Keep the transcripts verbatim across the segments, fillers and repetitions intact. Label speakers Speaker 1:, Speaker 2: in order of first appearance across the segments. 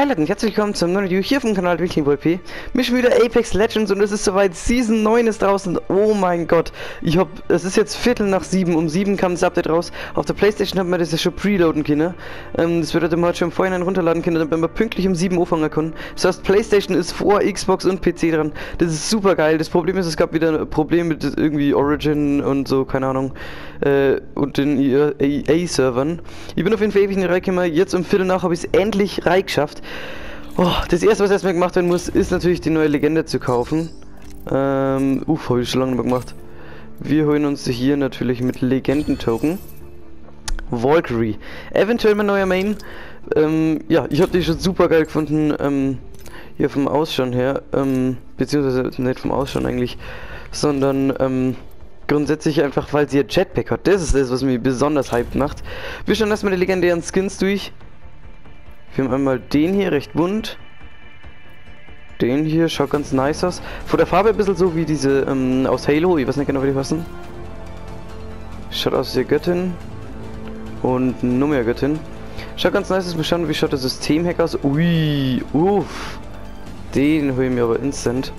Speaker 1: Ja, Leute, herzlich willkommen zum neuen Video hier vom Kanal WiklingWolP. Mich wieder Apex Legends und es ist soweit, Season neun ist draußen. Oh mein Gott, ich hab, es ist jetzt Viertel nach sieben, um sieben kam das Update raus. Auf der Playstation hat man das ja schon preloaden können. Ähm, das wird man heute schon vorhin runterladen können, damit man pünktlich um sieben Uhr fangen kann. Das heißt, Playstation ist vor Xbox und P C dran. Das ist super geil. Das Problem ist, es gab wieder ein Problem mit irgendwie Origin und so, keine Ahnung, äh, und den E A-Servern. Ich bin auf jeden Fall ewig in die Reihe gekommen. Jetzt um Viertel nach habe ich es endlich reingeschafft. Oh, das erste, was erstmal gemacht werden muss, ist natürlich die neue Legende zu kaufen. Ähm, uff, habe ich schon lange nicht mehr gemacht. Wir holen uns hier natürlich mit Legenden-Token. Valkyrie. Eventuell mein neuer Main. Ähm, ja, ich habe die schon super geil gefunden. Ähm, hier vom Ausschauen her. Ähm, beziehungsweise nicht vom Ausschauen eigentlich. Sondern, ähm, grundsätzlich einfach, weil sie ihr Jetpack hat. Das ist das, was mich besonders hyped macht. Wir schauen erstmal die legendären Skins durch. Wir haben einmal den hier, recht bunt. Den hier, schaut ganz nice aus. Von der Farbe ein bisschen so wie diese ähm, aus Halo, ich weiß nicht genau, wie die passen. Schaut aus wie Göttin. Und noch mehr Göttin. Schaut ganz nice aus, wir schauen, wie schaut das Systemhack aus. Ui, uff. Den hole ich mir aber instant.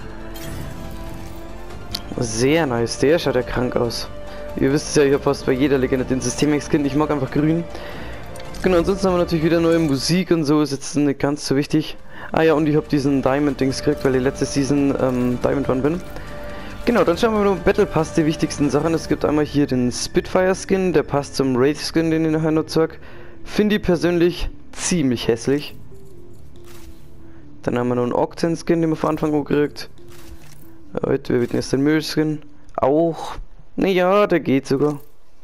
Speaker 1: Sehr nice, der schaut ja krank aus. Ihr wisst ja, ich habe fast bei jeder Legende den Systemhack-Skin, ich mag einfach grün. Genau, ansonsten haben wir natürlich wieder neue Musik und so, ist jetzt nicht ganz so wichtig. Ah ja, und ich habe diesen Diamond-Dings gekriegt, weil ich letzte Season ähm, Diamond One bin. Genau, dann schauen wir mal im Battle Pass die wichtigsten Sachen. Es gibt einmal hier den Spitfire-Skin, der passt zum Wraith-Skin, den ich nachher noch zeige. Finde ich persönlich ziemlich hässlich. Dann haben wir noch einen Octane-Skin, den wir von Anfang an gekriegt. Heute, wir werden jetzt den Mirror-Skin. Auch, naja, der geht sogar.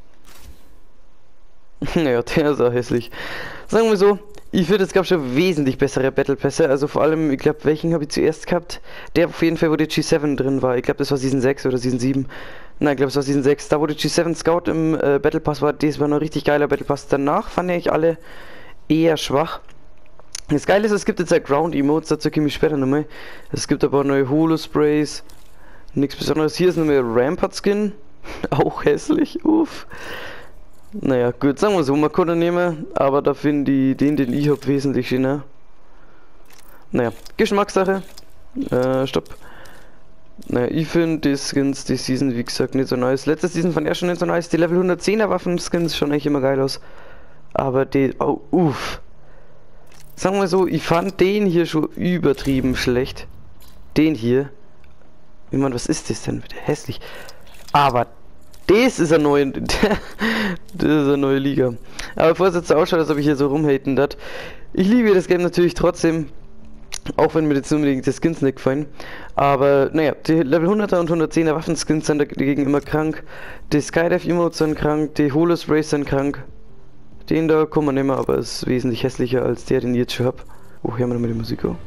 Speaker 1: Naja, der ist auch hässlich. Sagen wir so, ich finde, es gab schon wesentlich bessere Battle Pässe. Also vor allem, ich glaube, welchen habe ich zuerst gehabt? Der auf jeden Fall, wo der G sieben drin war. Ich glaube, das war Season sechs oder Season sieben. Nein, ich glaube, es war Season sechs. Da, wo der G sieben Scout im äh, Battle Pass war, das war noch richtig geiler Battle Pass. Danach fand ich alle eher schwach. Das Geile ist, es gibt jetzt halt Ground Emotes, dazu komme ich später nochmal. Es gibt aber neue Holo-Sprays. Nichts Besonderes. Hier ist nochmal Rampart-Skin. Auch hässlich. Uff. Naja, gut, sagen wir so, man kann nehmen, aber da finde ich den, den ich habe, wesentlich schöner. Naja, Geschmackssache. Äh, stopp. Naja, ich finde die Skins, die Season, wie gesagt, nicht so nice. Letzte Season fand ich schon nicht so nice. Die Level hundertzehner Waffen-Skins schauen eigentlich immer geil aus. Aber die, oh, uff. Sagen wir so, ich fand den hier schon übertrieben schlecht. Den hier. Ich meine, was ist das denn bitte? Hässlich. Aber das ist eine neue, das ist eine neue Liga. Aber bevor es jetzt so ausschaut, als ob ich hier so rumhaten dat. Ich liebe das Game natürlich trotzdem. Auch wenn mir jetzt unbedingt die Skins nicht gefallen. Aber naja, die Level hunderter und hundertzehner Waffenskins sind dagegen immer krank. Die Skydive Emotes sind krank, die Holo-Sprays sind krank. Den da kann man nehmen, aber ist wesentlich hässlicher als der, den ich jetzt schon hab. Oh, hier haben wir nochmal die Musik auch.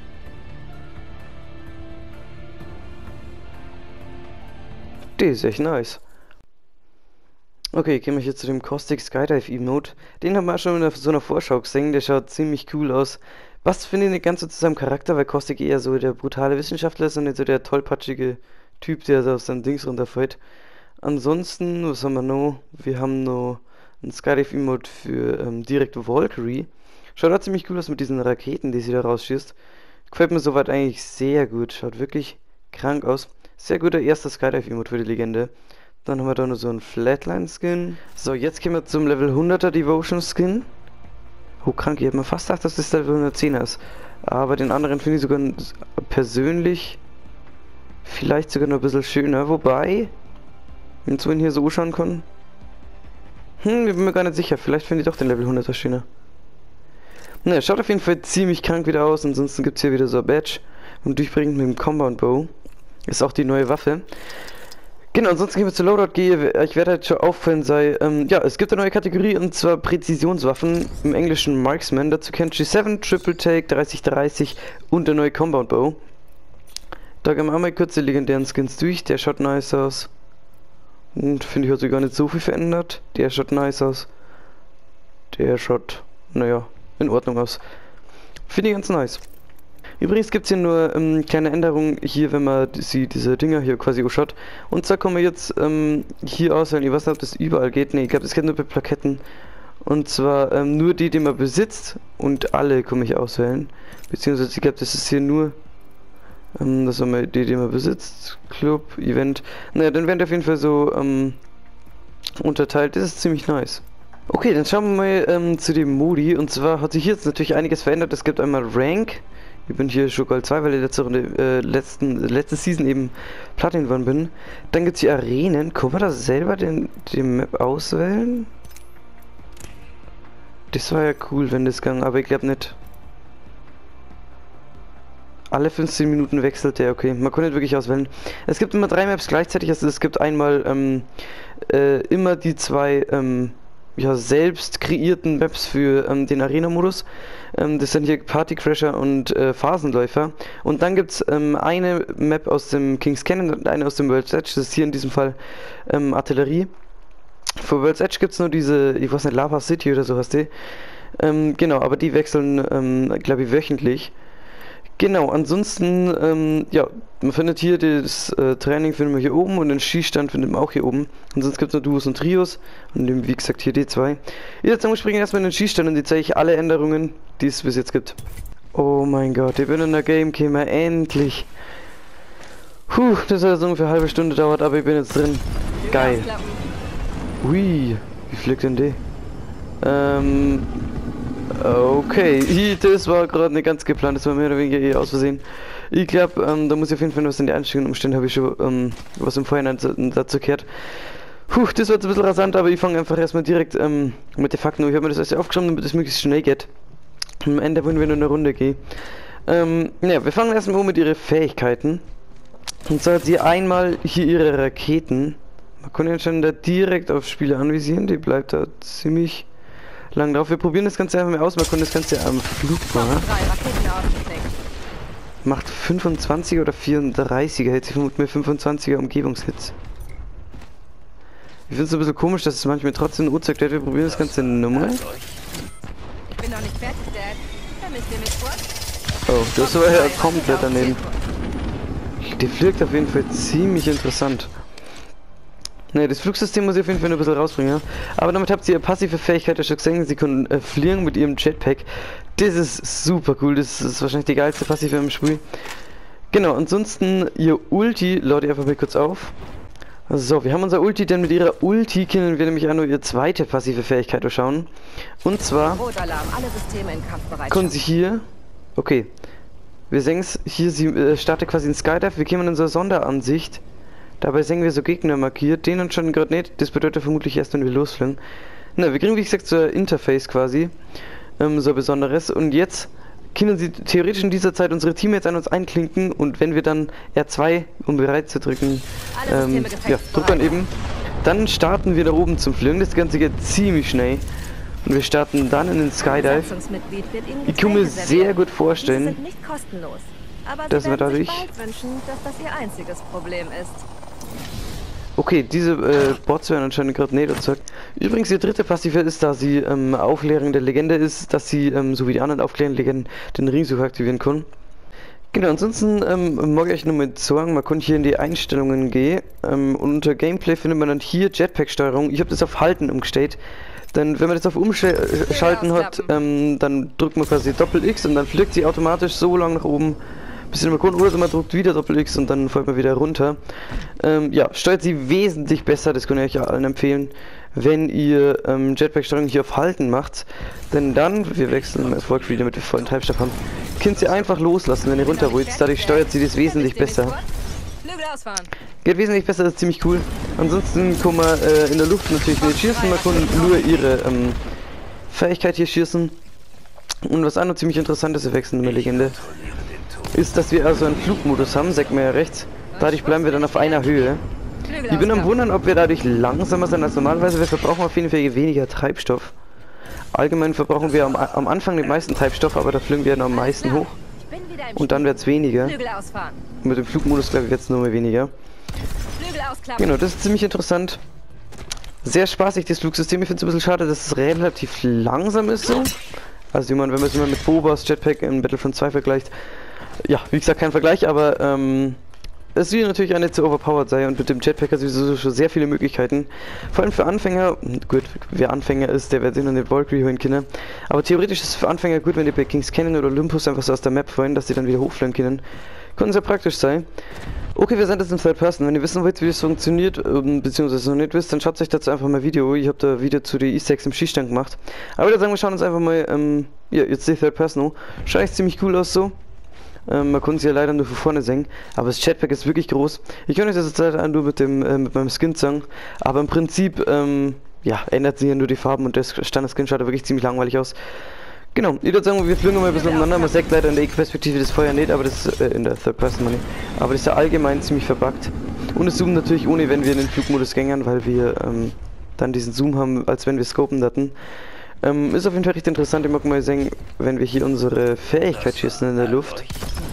Speaker 1: Die ist echt nice. Okay, gehen wir hier zu dem Caustic Skydive Emote. Den haben wir auch schon in so einer Vorschau gesehen, der schaut ziemlich cool aus. Was finde ich nicht ganz so zu seinem Charakter, weil Caustic eher so der brutale Wissenschaftler ist und nicht so der tollpatschige Typ, der so auf seinem Dings runterfällt. Ansonsten, was haben wir noch? Wir haben noch einen Skydive Emote für ähm, direkt Valkyrie. Schaut auch ziemlich cool aus mit diesen Raketen, die sie da rausschießt. Gefällt mir soweit eigentlich sehr gut, schaut wirklich krank aus. Sehr guter erster Skydive Emote für die Legende. Dann haben wir da noch so einen Flatline-Skin. So, jetzt kommen wir zum Level hunderter Devotion-Skin. Oh, krank, ich hätte mir fast gedacht, dass das Level hundertzehner ist. Aber den anderen finde ich sogar persönlich vielleicht sogar noch ein bisschen schöner. Wobei, wenn ich ihn hier so anschauen kann. Hm, ich bin mir gar nicht sicher. Vielleicht finde ich doch den Level hunderter schöner. Naja, schaut auf jeden Fall ziemlich krank wieder aus. Ansonsten gibt es hier wieder so ein Badge. Und durchbringend mit dem Compound Bow. Ist auch die neue Waffe. Genau, ansonsten gehen wir zu Loadout. Gehe. Ich werde halt schon auffallen sei. Ähm, ja, es gibt eine neue Kategorie und zwar Präzisionswaffen. Im Englischen Marksman. Dazu kennt G sieben, Triple Take, dreißig dreißig und der neue Compound Bow. Da gehen wir einmal kurz die legendären Skins durch. Der schaut nice aus. Und finde ich, hat sich gar nicht so viel verändert. Der schaut nice aus. Der schaut, naja, in Ordnung aus. Finde ich ganz nice. Übrigens gibt es hier nur ähm, kleine Änderungen hier, wenn man die, diese Dinger hier quasi anschaut. Und zwar kommen wir jetzt ähm, hier auswählen. Ich weiß nicht, ob das überall geht. Ne, ich glaube, das geht nur bei Plaketten. Und zwar ähm, nur die, die man besitzt, und alle komme ich auswählen. Beziehungsweise ich glaube, das ist hier nur, ähm, das haben wir die, die man besitzt, Club, Event. Naja, dann werden die auf jeden Fall so ähm, unterteilt. Das ist ziemlich nice. Okay, dann schauen wir mal ähm, zu dem Modi. Und zwar hat sich jetzt natürlich einiges verändert. Es gibt einmal Rank. Ich bin hier schon Gold zwei, weil ich letzte, Runde, äh, letzten, letzte Season eben Platin geworden bin. Dann gibt es die Arenen. Kann man da selber den, den Map auswählen? Das war ja cool, wenn das ging, aber ich glaube nicht. Alle fünfzehn Minuten wechselt der, okay. Man kann nicht wirklich auswählen. Es gibt immer drei Maps gleichzeitig. Also es gibt einmal ähm, äh, immer die zwei ähm, ja, selbst kreierten Maps für ähm, den Arena-Modus. Ähm, das sind hier Partycrasher und äh, Phasenläufer. Und dann gibt es ähm, eine Map aus dem King's Canyon und eine aus dem World's Edge. Das ist hier in diesem Fall ähm, Artillerie. Für World's Edge gibt es nur diese, ich weiß nicht, Lava City oder so heißt die. Ähm, genau, aber die wechseln, ähm, glaube ich, wöchentlich. Genau, ansonsten, ähm, ja, man findet hier das äh, Training finden wir hier oben und den Schießstand finden wir auch hier oben. Ansonsten gibt es noch Duos und Trios und dem, wie gesagt, hier die zwei. Jetzt sagen wir springen erstmal in den Schießstand und die zeige ich alle Änderungen, die es bis jetzt gibt. Oh mein Gott, ich bin in der Game Gamer, endlich. Puh, das hat so ungefähr eine halbe Stunde dauert, aber ich bin jetzt drin. Geil. Ui, wie fliegt denn die? Ähm, okay, das war gerade nicht ganz geplant, das war mehr oder weniger eh aus Versehen. Ich glaube, ähm, da muss ich auf jeden Fall was in die Einstellungen umstellen, habe ich schon ähm, was im Vorhinein dazu gehört. Puh, das wird ein bisschen rasant, aber ich fange einfach erstmal direkt ähm, mit den Fakten an. Ich habe mir das alles aufgeschrieben, damit es möglichst schnell geht. Am Ende wollen wir nur eine Runde gehen. Ähm, ja, wir fangen erstmal an mit ihren Fähigkeiten. Und zwar hat sie einmal hier ihre Raketen. Man kann ja schon da direkt auf Spieler anvisieren, die bleibt da ziemlich lang drauf. Wir probieren das Ganze einfach mal aus, man kann das Ganze am Flug machen. Macht fünfundzwanziger oder vierunddreißiger Hits, ich vermute mir fünfundzwanziger Umgebungshits. Ich finde es ein bisschen komisch, dass es manchmal trotzdem eine Uhr zeigt. Wir probieren das Ganze nochmal.
Speaker 2: Ich bin noch nicht fertig, Dad. Vermisst ihr mich kurz?
Speaker 1: Oh, das war ja komplett daneben. Die fliegt auf jeden Fall ziemlich interessant. Ne, das Flugsystem muss ich auf jeden Fall noch ein bisschen rausbringen, ja. Aber damit habt ihr ihre passive Fähigkeit ja schon gesehen. Sie können äh, fliegen mit ihrem Jetpack. Das ist super cool. Das ist wahrscheinlich die geilste Passive im Spiel. Genau, ansonsten ihr Ulti, lade ich einfach mal kurz auf. So, wir haben unser Ulti, denn mit ihrer Ulti können wir nämlich auch nur ihre zweite passive Fähigkeit schauen. Und zwar
Speaker 2: Rotalarm, alle Systeme in Kampfbereitschaft.
Speaker 1: können sie hier, okay, wir sehen es, hier sie äh, startet quasi ein Skydive, wir kommen in unsere Sonderansicht. Dabei sehen wir so Gegner markiert, den und schon gerade nicht, das bedeutet vermutlich erst, wenn wir losfliegen. Na, wir kriegen wie gesagt so ein Interface quasi, ähm, so ein besonderes. Und jetzt können sie theoretisch in dieser Zeit unsere Teammates an uns einklinken und wenn wir dann R zwei, um bereit zu drücken, ähm, ja, drückt dann eben, dann starten wir da oben zum Fliegen. Das Ganze geht ziemlich schnell. Und wir starten dann in den Skydive. Ich kann mir sehr gut vorstellen, dass wir dadurch...
Speaker 2: wünschen, dass das ihr einziges Problem ist.
Speaker 1: Okay, diese äh, Bots werden anscheinend gerade nicht erzeugt. Übrigens, ihr dritte Passive ist, da sie ähm, Aufklärung der Legende ist, dass sie, ähm, so wie die anderen aufklärenden Legenden, den Ringsucher aktivieren können. Genau, ansonsten ähm, mag ich euch nur mit sagen, man kann hier in die Einstellungen gehen ähm, und unter Gameplay findet man dann hier Jetpack-Steuerung. Ich habe das auf Halten umgestellt. Denn wenn man das auf Umschalten hat, ähm, dann drückt man quasi Doppel-X und dann fliegt sie automatisch so lang nach oben, bis sie mal kommt, oder man drückt wieder Doppel-X und dann fällt man wieder runter. Ähm, ja, steuert sie wesentlich besser, das kann ich euch allen empfehlen, wenn ihr ähm, Jetpack-Steuerung hier auf Halten macht. Denn dann, wir wechseln Erfolg wieder, damit wir vollen Treibstoff haben, könnt ihr einfach loslassen, wenn ihr runter wollt. Dadurch steuert sie das wesentlich besser. Geht wesentlich besser, das ist ziemlich cool. Ansonsten kann man äh, in der Luft natürlich nicht schießen, man kann nur ihre ähm, Fähigkeit hier schießen. Und was auch noch ziemlich interessant ist, wir wechseln in der Legende, ist, dass wir also einen Flugmodus haben, sagt man ja rechts. Dadurch bleiben wir dann auf einer Höhe. Ich bin am Wundern, ob wir dadurch langsamer sind als normalerweise. Wir verbrauchen auf jeden Fall weniger Treibstoff. Allgemein verbrauchen wir am, am Anfang den meisten Treibstoff, aber da fliegen wir dann am meisten hoch. Und dann wird es weniger. Mit dem Flugmodus, glaube ich, wird es nur mehr weniger. Genau, das ist ziemlich interessant. Sehr spaßig, das Flugsystem. Ich finde es ein bisschen schade, dass es relativ langsam ist so. Also, wenn man es mal mit Bobas Jetpack in Battlefront zwei vergleicht. Ja, wie gesagt, kein Vergleich, aber ähm, es will natürlich auch nicht so overpowered sein und mit dem Jetpack hat sowieso schon sehr viele Möglichkeiten. Vor allem für Anfänger, gut, wer Anfänger ist, der wird sich noch nicht Valkyrie holen können. Aber theoretisch ist es für Anfänger gut, wenn die bei King's Canyon oder Olympus einfach so aus der Map fallen, dass die dann wieder hochfliegen können. Kann sehr praktisch sein. Okay, wir sind jetzt im Third Person. Wenn ihr wissen wollt, wie das funktioniert, ähm, beziehungsweise noch nicht wisst, dann schaut euch dazu einfach mal ein Video. Ich habe da ein Video zu den Easter Eggs im Schießstand gemacht. Aber ich würde sagen, wir schauen uns einfach mal, ähm, ja, jetzt die Third Person an. Schaut echt ziemlich cool aus so. Ähm, man konnte sie ja leider nur von vorne sehen, aber das Jetpack ist wirklich groß. Ich kann euch das jetzt leider nur mit dem äh, mit meinem Skin sagen, aber im Prinzip, ähm, ja, ändert sich ja nur die Farben und das Standard-Skin schaut wirklich ziemlich langweilig aus. Genau, ich würde sagen, wir fliegen mal ein bisschen umeinander. Man sagt leider in der Ego-Perspektive das Feuer nicht, aber das äh, in der Third Person Money. Aber das ist ja allgemein ziemlich verbuggt. Und es zoomt natürlich ohne, wenn wir in den Flugmodus gängern, weil wir ähm, dann diesen Zoom haben, als wenn wir scopen hatten. Ähm, ist auf jeden Fall recht interessant. Ich mag mal sehen, wenn wir hier unsere Fähigkeit schießen in der Luft.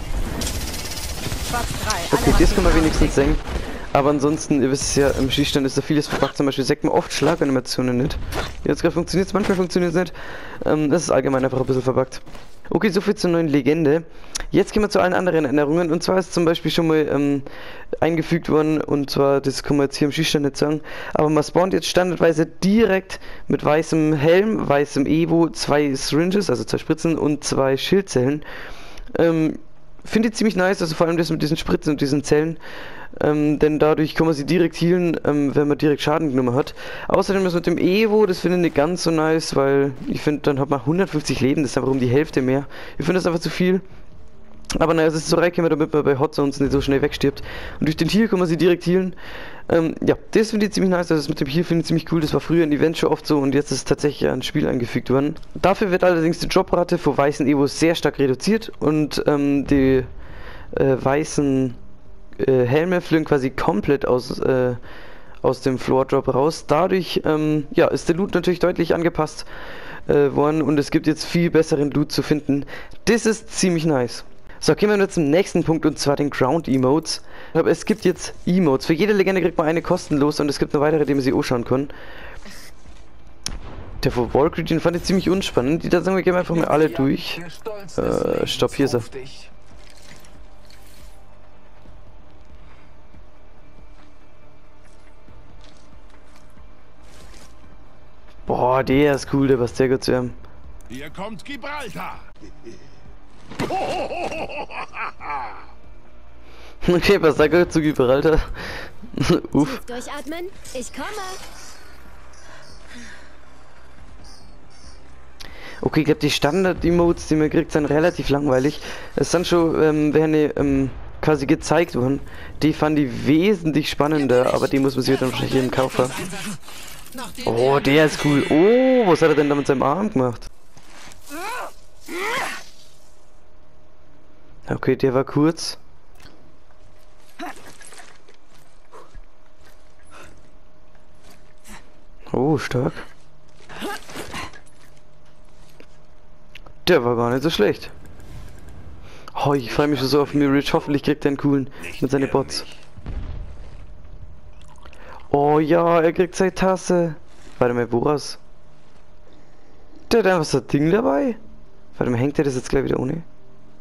Speaker 1: Okay, das kann man wenigstens sehen. Aber ansonsten, ihr wisst ja, im Schießstand ist da vieles verbuggt. Zum Beispiel sagt man oft Schlaganimationen nicht. Jetzt gerade funktioniert es, manchmal funktioniert es nicht. Ähm, das ist allgemein einfach ein bisschen verbuggt. Okay, soviel zur neuen Legende. Jetzt gehen wir zu allen anderen Änderungen. Und zwar ist zum Beispiel schon mal ähm, eingefügt worden, und zwar, das kann man jetzt hier im Schießstand nicht sagen, aber man spawnt jetzt standardweise direkt mit weißem Helm, weißem Evo, zwei Syringes, also zwei Spritzen und zwei Schildzellen. Ähm, Finde ich ziemlich nice, also vor allem das mit diesen Spritzen und diesen Zellen. Ähm, denn dadurch kann man sie direkt healen, ähm, wenn man direkt Schaden genommen hat. Außerdem das mit dem Evo, das finde ich nicht ganz so nice, weil ich finde, dann hat man hundertfünfzig Leben, das ist einfach um die Hälfte mehr. Ich finde das einfach zu viel. Aber naja, es ist so reingekommen, damit man bei Hot Zones nicht so schnell wegstirbt. Und durch den Heal kann man sie direkt healen. Ähm, ja, das finde ich ziemlich nice, also das mit dem Heal finde ich ziemlich cool. Das war früher in Events schon oft so und jetzt ist es tatsächlich ein Spiel eingefügt worden. Dafür wird allerdings die Droprate von weißen Evos sehr stark reduziert und ähm, die äh, weißen äh, Helme fliegen quasi komplett aus, äh, aus dem Floor Drop raus. Dadurch ähm, ja, ist der Loot natürlich deutlich angepasst äh, worden und es gibt jetzt viel besseren Loot zu finden. Das ist ziemlich nice. So, gehen wir jetzt zum nächsten Punkt, und zwar den Ground Emotes. Aber es gibt jetzt Emotes. Für jede Legende kriegt man eine kostenlos und es gibt noch weitere, die man sich anschauen kann. Der von Valkyrie, den fand ich ziemlich unspannend. Die da sagen wir, gehen wir einfach mal alle durch. Äh, stopp, hier ist er. Boah, der ist cool, der passt sehr gut zu ihm.
Speaker 3: Hier kommt Gibraltar!
Speaker 1: Okay, was sagt er zu Gibraltar? Uff.
Speaker 4: Durchatmen, ich komme.
Speaker 1: Okay, ich glaube, die Standard-Emotes, die man kriegt, sind relativ langweilig. Es sind schon, ähm, werden die, ähm, quasi gezeigt worden. Die fand ich wesentlich spannender, aber die muss man sich dann wahrscheinlich eben kaufen. Oh, der ist cool. Oh, was hat er denn da mit seinem Arm gemacht? Okay, der war kurz. Oh, stark. Der war gar nicht so schlecht. Oh, ich freue mich schon so auf Mirage. Hoffentlich kriegt er einen coolen mit seinen Bots. Oh ja, er kriegt seine Tasse. Warte mal, wo war's? Der hat einfach so ein Ding dabei. Warte mal, hängt er das jetzt gleich wieder ohne?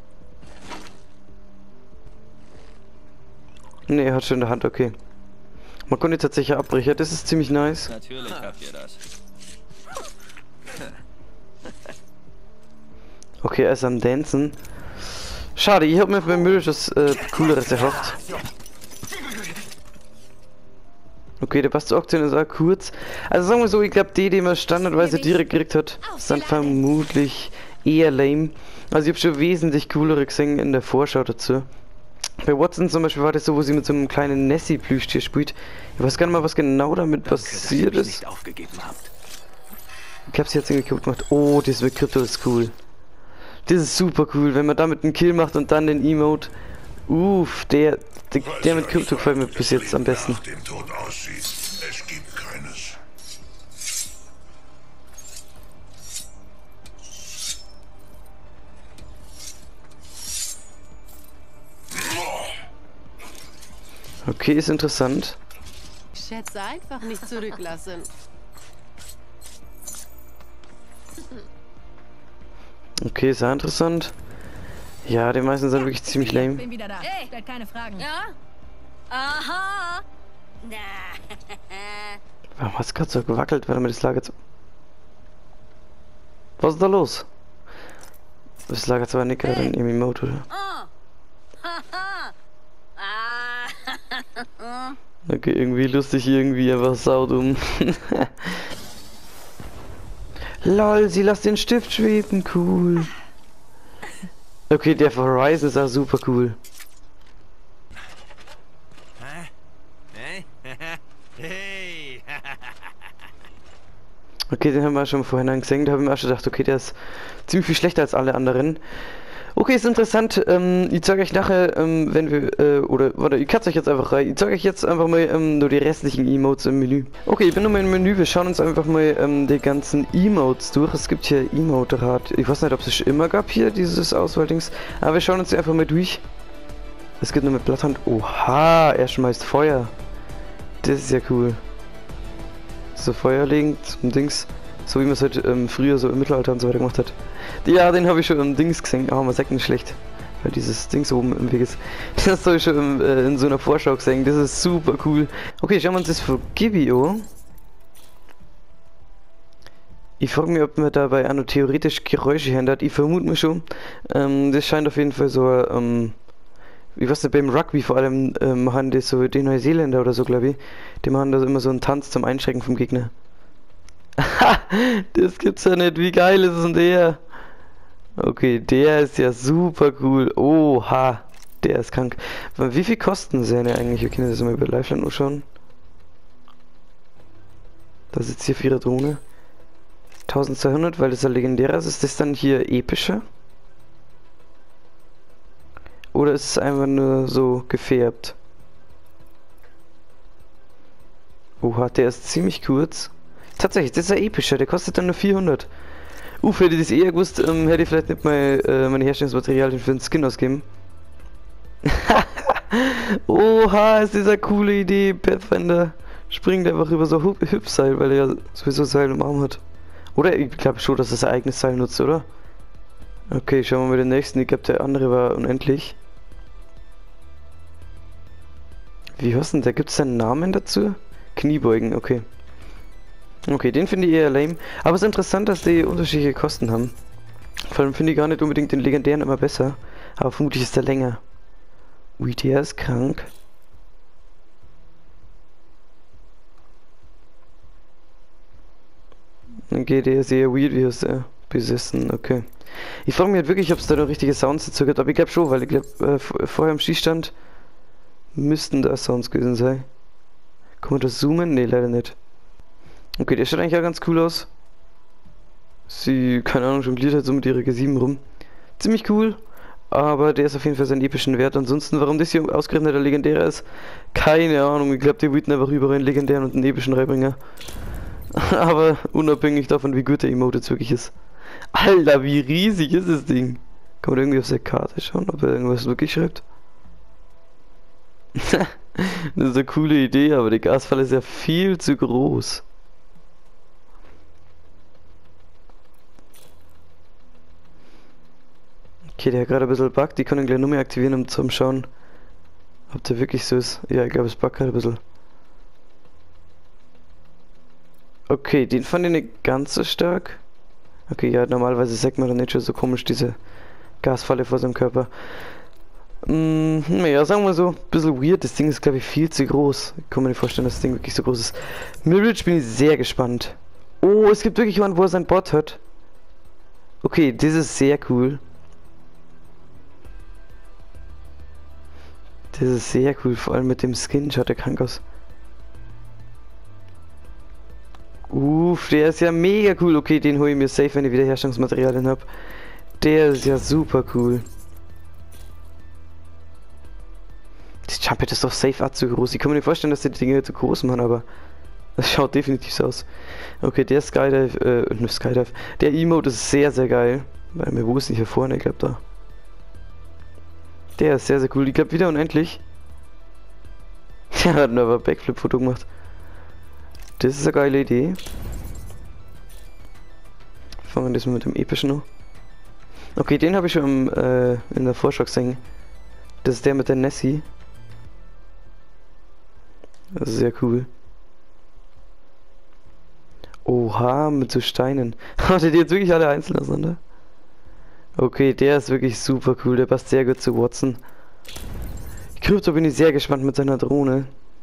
Speaker 1: Ne, er hat schon in der Hand, okay. Man konnte tatsächlich abbrechen, das ist ziemlich nice.
Speaker 5: Natürlich habt ihr das.
Speaker 1: Okay, er ist am Dancen. Schade, ich hab mir bei Mirage das äh, Cooleres erhofft. Okay, der passt zur Auktion ist auch kurz. Also sagen wir so, ich glaube, die, die man standardweise direkt gekriegt hat, sind vermutlich eher lame. Also ich habe schon wesentlich coolere gesehen in der Vorschau dazu. Bei Watson zum Beispiel war das so, wo sie mit so einem kleinen Nessie-Plüschtier spielt. Ich weiß gar nicht mal, was genau damit passiert ist. Ich glaube, sie hat es irgendwie kaputt gemacht. Oh, das mit Krypto ist cool. Das ist super cool, wenn man damit einen Kill macht und dann den Emote. Uff, der, der, der mit Krypto gefällt mir bis jetzt am besten.
Speaker 3: Nach dem Tod aussieht. Es gibt keines.
Speaker 1: Okay, ist interessant.
Speaker 2: Schätze einfach nicht zurücklassen.
Speaker 1: Okay, ist auch interessant. Ja, die meisten sind wirklich ziemlich lame.
Speaker 6: Bin wieder da.
Speaker 2: Hey.
Speaker 6: Stellt keine Fragen.
Speaker 2: Ja? Aha. Na.
Speaker 1: Warum hat es gerade so gewackelt? Warte mal, das lag jetzt... Was ist da los? Das lag jetzt aber nicht gerade in ihrem Emote, oder? Okay, irgendwie lustig, irgendwie einfach saudumm. Lol, sie lässt den Stift schweben, cool. Okay, der Horizon ist auch super cool. Okay, den haben wir schon vorhin gesehen, da habe ich mir auch schon gedacht, okay, der ist ziemlich viel schlechter als alle anderen. Okay, ist interessant, ähm, ich zeige euch nachher, ähm, wenn wir, äh, oder, warte, ich katze euch jetzt einfach rein, ich zeige euch jetzt einfach mal, ähm, nur die restlichen Emotes im Menü. Okay, ich bin nochmal im Menü, wir schauen uns einfach mal, ähm, die ganzen Emotes durch. Es gibt hier Emote-Rad, ich weiß nicht, ob es schon immer gab hier, dieses Auswahldings, aber wir schauen uns die einfach mal durch. Es geht nur mit Blatthand, oha, er schmeißt Feuer. Das ist ja cool. So Feuer legen zum Dings, so wie man es halt ähm, früher so im Mittelalter und so weiter gemacht hat. Ja, den habe ich schon im Dings gesehen, aber man sagt nicht schlecht, weil dieses Dings oben im Weg ist. Das habe ich schon im, äh, in so einer Vorschau gesehen, das ist super cool. Okay, schauen wir uns das für Gibio. Ich frage mich, ob man dabei auch noch theoretisch Geräusche hindert. Ich vermute mir schon. Ähm, das scheint auf jeden Fall so, ähm, ich weiß nicht, beim Rugby vor allem ähm, machen das so die Neuseeländer oder so, glaube ich. Die machen da immer so einen Tanz zum Einschrecken vom Gegner. Das gibt's ja nicht. Wie geil ist denn der? Okay, der ist ja super cool. Oha, der ist krank. Wie viel kosten seine eigentlich? Wir können das mal über Liveland anschauen. Da sitzt hier für ihre Drohne. eintausendzweihundert, weil das ein legendärer ist. Ist das dann hier epischer? Oder ist es einfach nur so gefärbt? Oha, der ist ziemlich kurz. Tatsächlich, das ist ein epischer, der kostet dann nur vierhundert. Uff, hätte ich das eher gewusst, ähm, hätte ich vielleicht nicht mal äh, meine Herstellungsmaterialien für den Skin ausgeben. Oha, ist das eine coole Idee. Pathfinder springt einfach über so Hüp Hüpfseil, weil er ja sowieso Seil im Arm hat. Oder ich glaube schon, dass er sein eigenes Seil nutzt, oder? Okay, schauen wir mal den nächsten. Ich glaube, der andere war unendlich. Wie heißt denn der? Gibt es einen Namen dazu? Kniebeugen, okay. Okay, den finde ich eher lame. Aber es ist interessant, dass die unterschiedliche Kosten haben. Vor allem finde ich gar nicht unbedingt den legendären immer besser. Aber vermutlich ist der länger. Ui, der ist krank. Okay, der ist eher weird, wie ist der? Besessen, okay. Ich frage mich halt wirklich, ob es da noch richtige Sounds dazu gibt. Aber ich glaube schon, weil ich glaube, äh, vorher im Schießstand müssten da Sounds gewesen sein. Kann man das zoomen? Ne, leider nicht. Okay, der schaut eigentlich auch ganz cool aus. Sie, keine Ahnung, jongliert halt so mit ihrer G sieben rum. Ziemlich cool, aber der ist auf jeden Fall seinen epischen Wert. Ansonsten, warum das hier ausgerechnet der legendäre ist, keine Ahnung. Ich glaube, die wollten einfach überall einen legendären und einen epischen Reinbringer. Aber unabhängig davon, wie gut der Emote jetzt wirklich ist. Alter, wie riesig ist das Ding? Kann man irgendwie auf seine Karte schauen, ob er irgendwas wirklich schreibt? Das ist eine coole Idee, aber die Gasfalle ist ja viel zu groß. Okay, der hat gerade ein bisschen Bug, die können gleich nur mehr aktivieren, um zu schauen, ob der wirklich so ist. Ja, ich glaube, es buggt gerade ein bisschen. Okay, den fand ich nicht ganz so stark. Okay, ja, normalerweise sagt man dann nicht schon so komisch diese Gasfalle vor seinem Körper. Mm, naja, sagen wir so, ein bisschen weird. Das Ding ist, glaube ich, viel zu groß. Ich kann mir nicht vorstellen, dass das Ding wirklich so groß ist. Mirage bin ich sehr gespannt. Oh, es gibt wirklich jemanden, wo er sein Bot hat. Okay, das ist sehr cool. Das ist sehr cool, vor allem mit dem Skin schaut der krank aus. Uff, der ist ja mega cool. Okay, den hole ich mir safe, wenn ich wieder Herstellungsmaterialien habe. Der ist ja super cool. Das Jumpet ist doch safe auch zu groß. Ich kann mir nicht vorstellen, dass die Dinge zu groß machen, aber das schaut definitiv so aus. Okay, der Skydive, äh, ne Skydive. Der Emote ist sehr, sehr geil. Weil mir wo ist nicht hier vorne, ich glaube da. Der ist sehr, sehr cool. Ich glaube wieder unendlich. Der hat nur ein Backflip-Foto gemacht. Das ist eine geile Idee. Fangen wir das mal mit dem epischen an. Okay, den habe ich schon im, äh, in der Vorschau gesehen. Das ist der mit der Nessie. Das ist sehr cool. Oha, mit so Steinen. Hat er die jetzt wirklich alle einzeln auseinander? Okay, der ist wirklich super cool. Der passt sehr gut zu Watson. Krypto bin ich sehr gespannt mit seiner Drohne.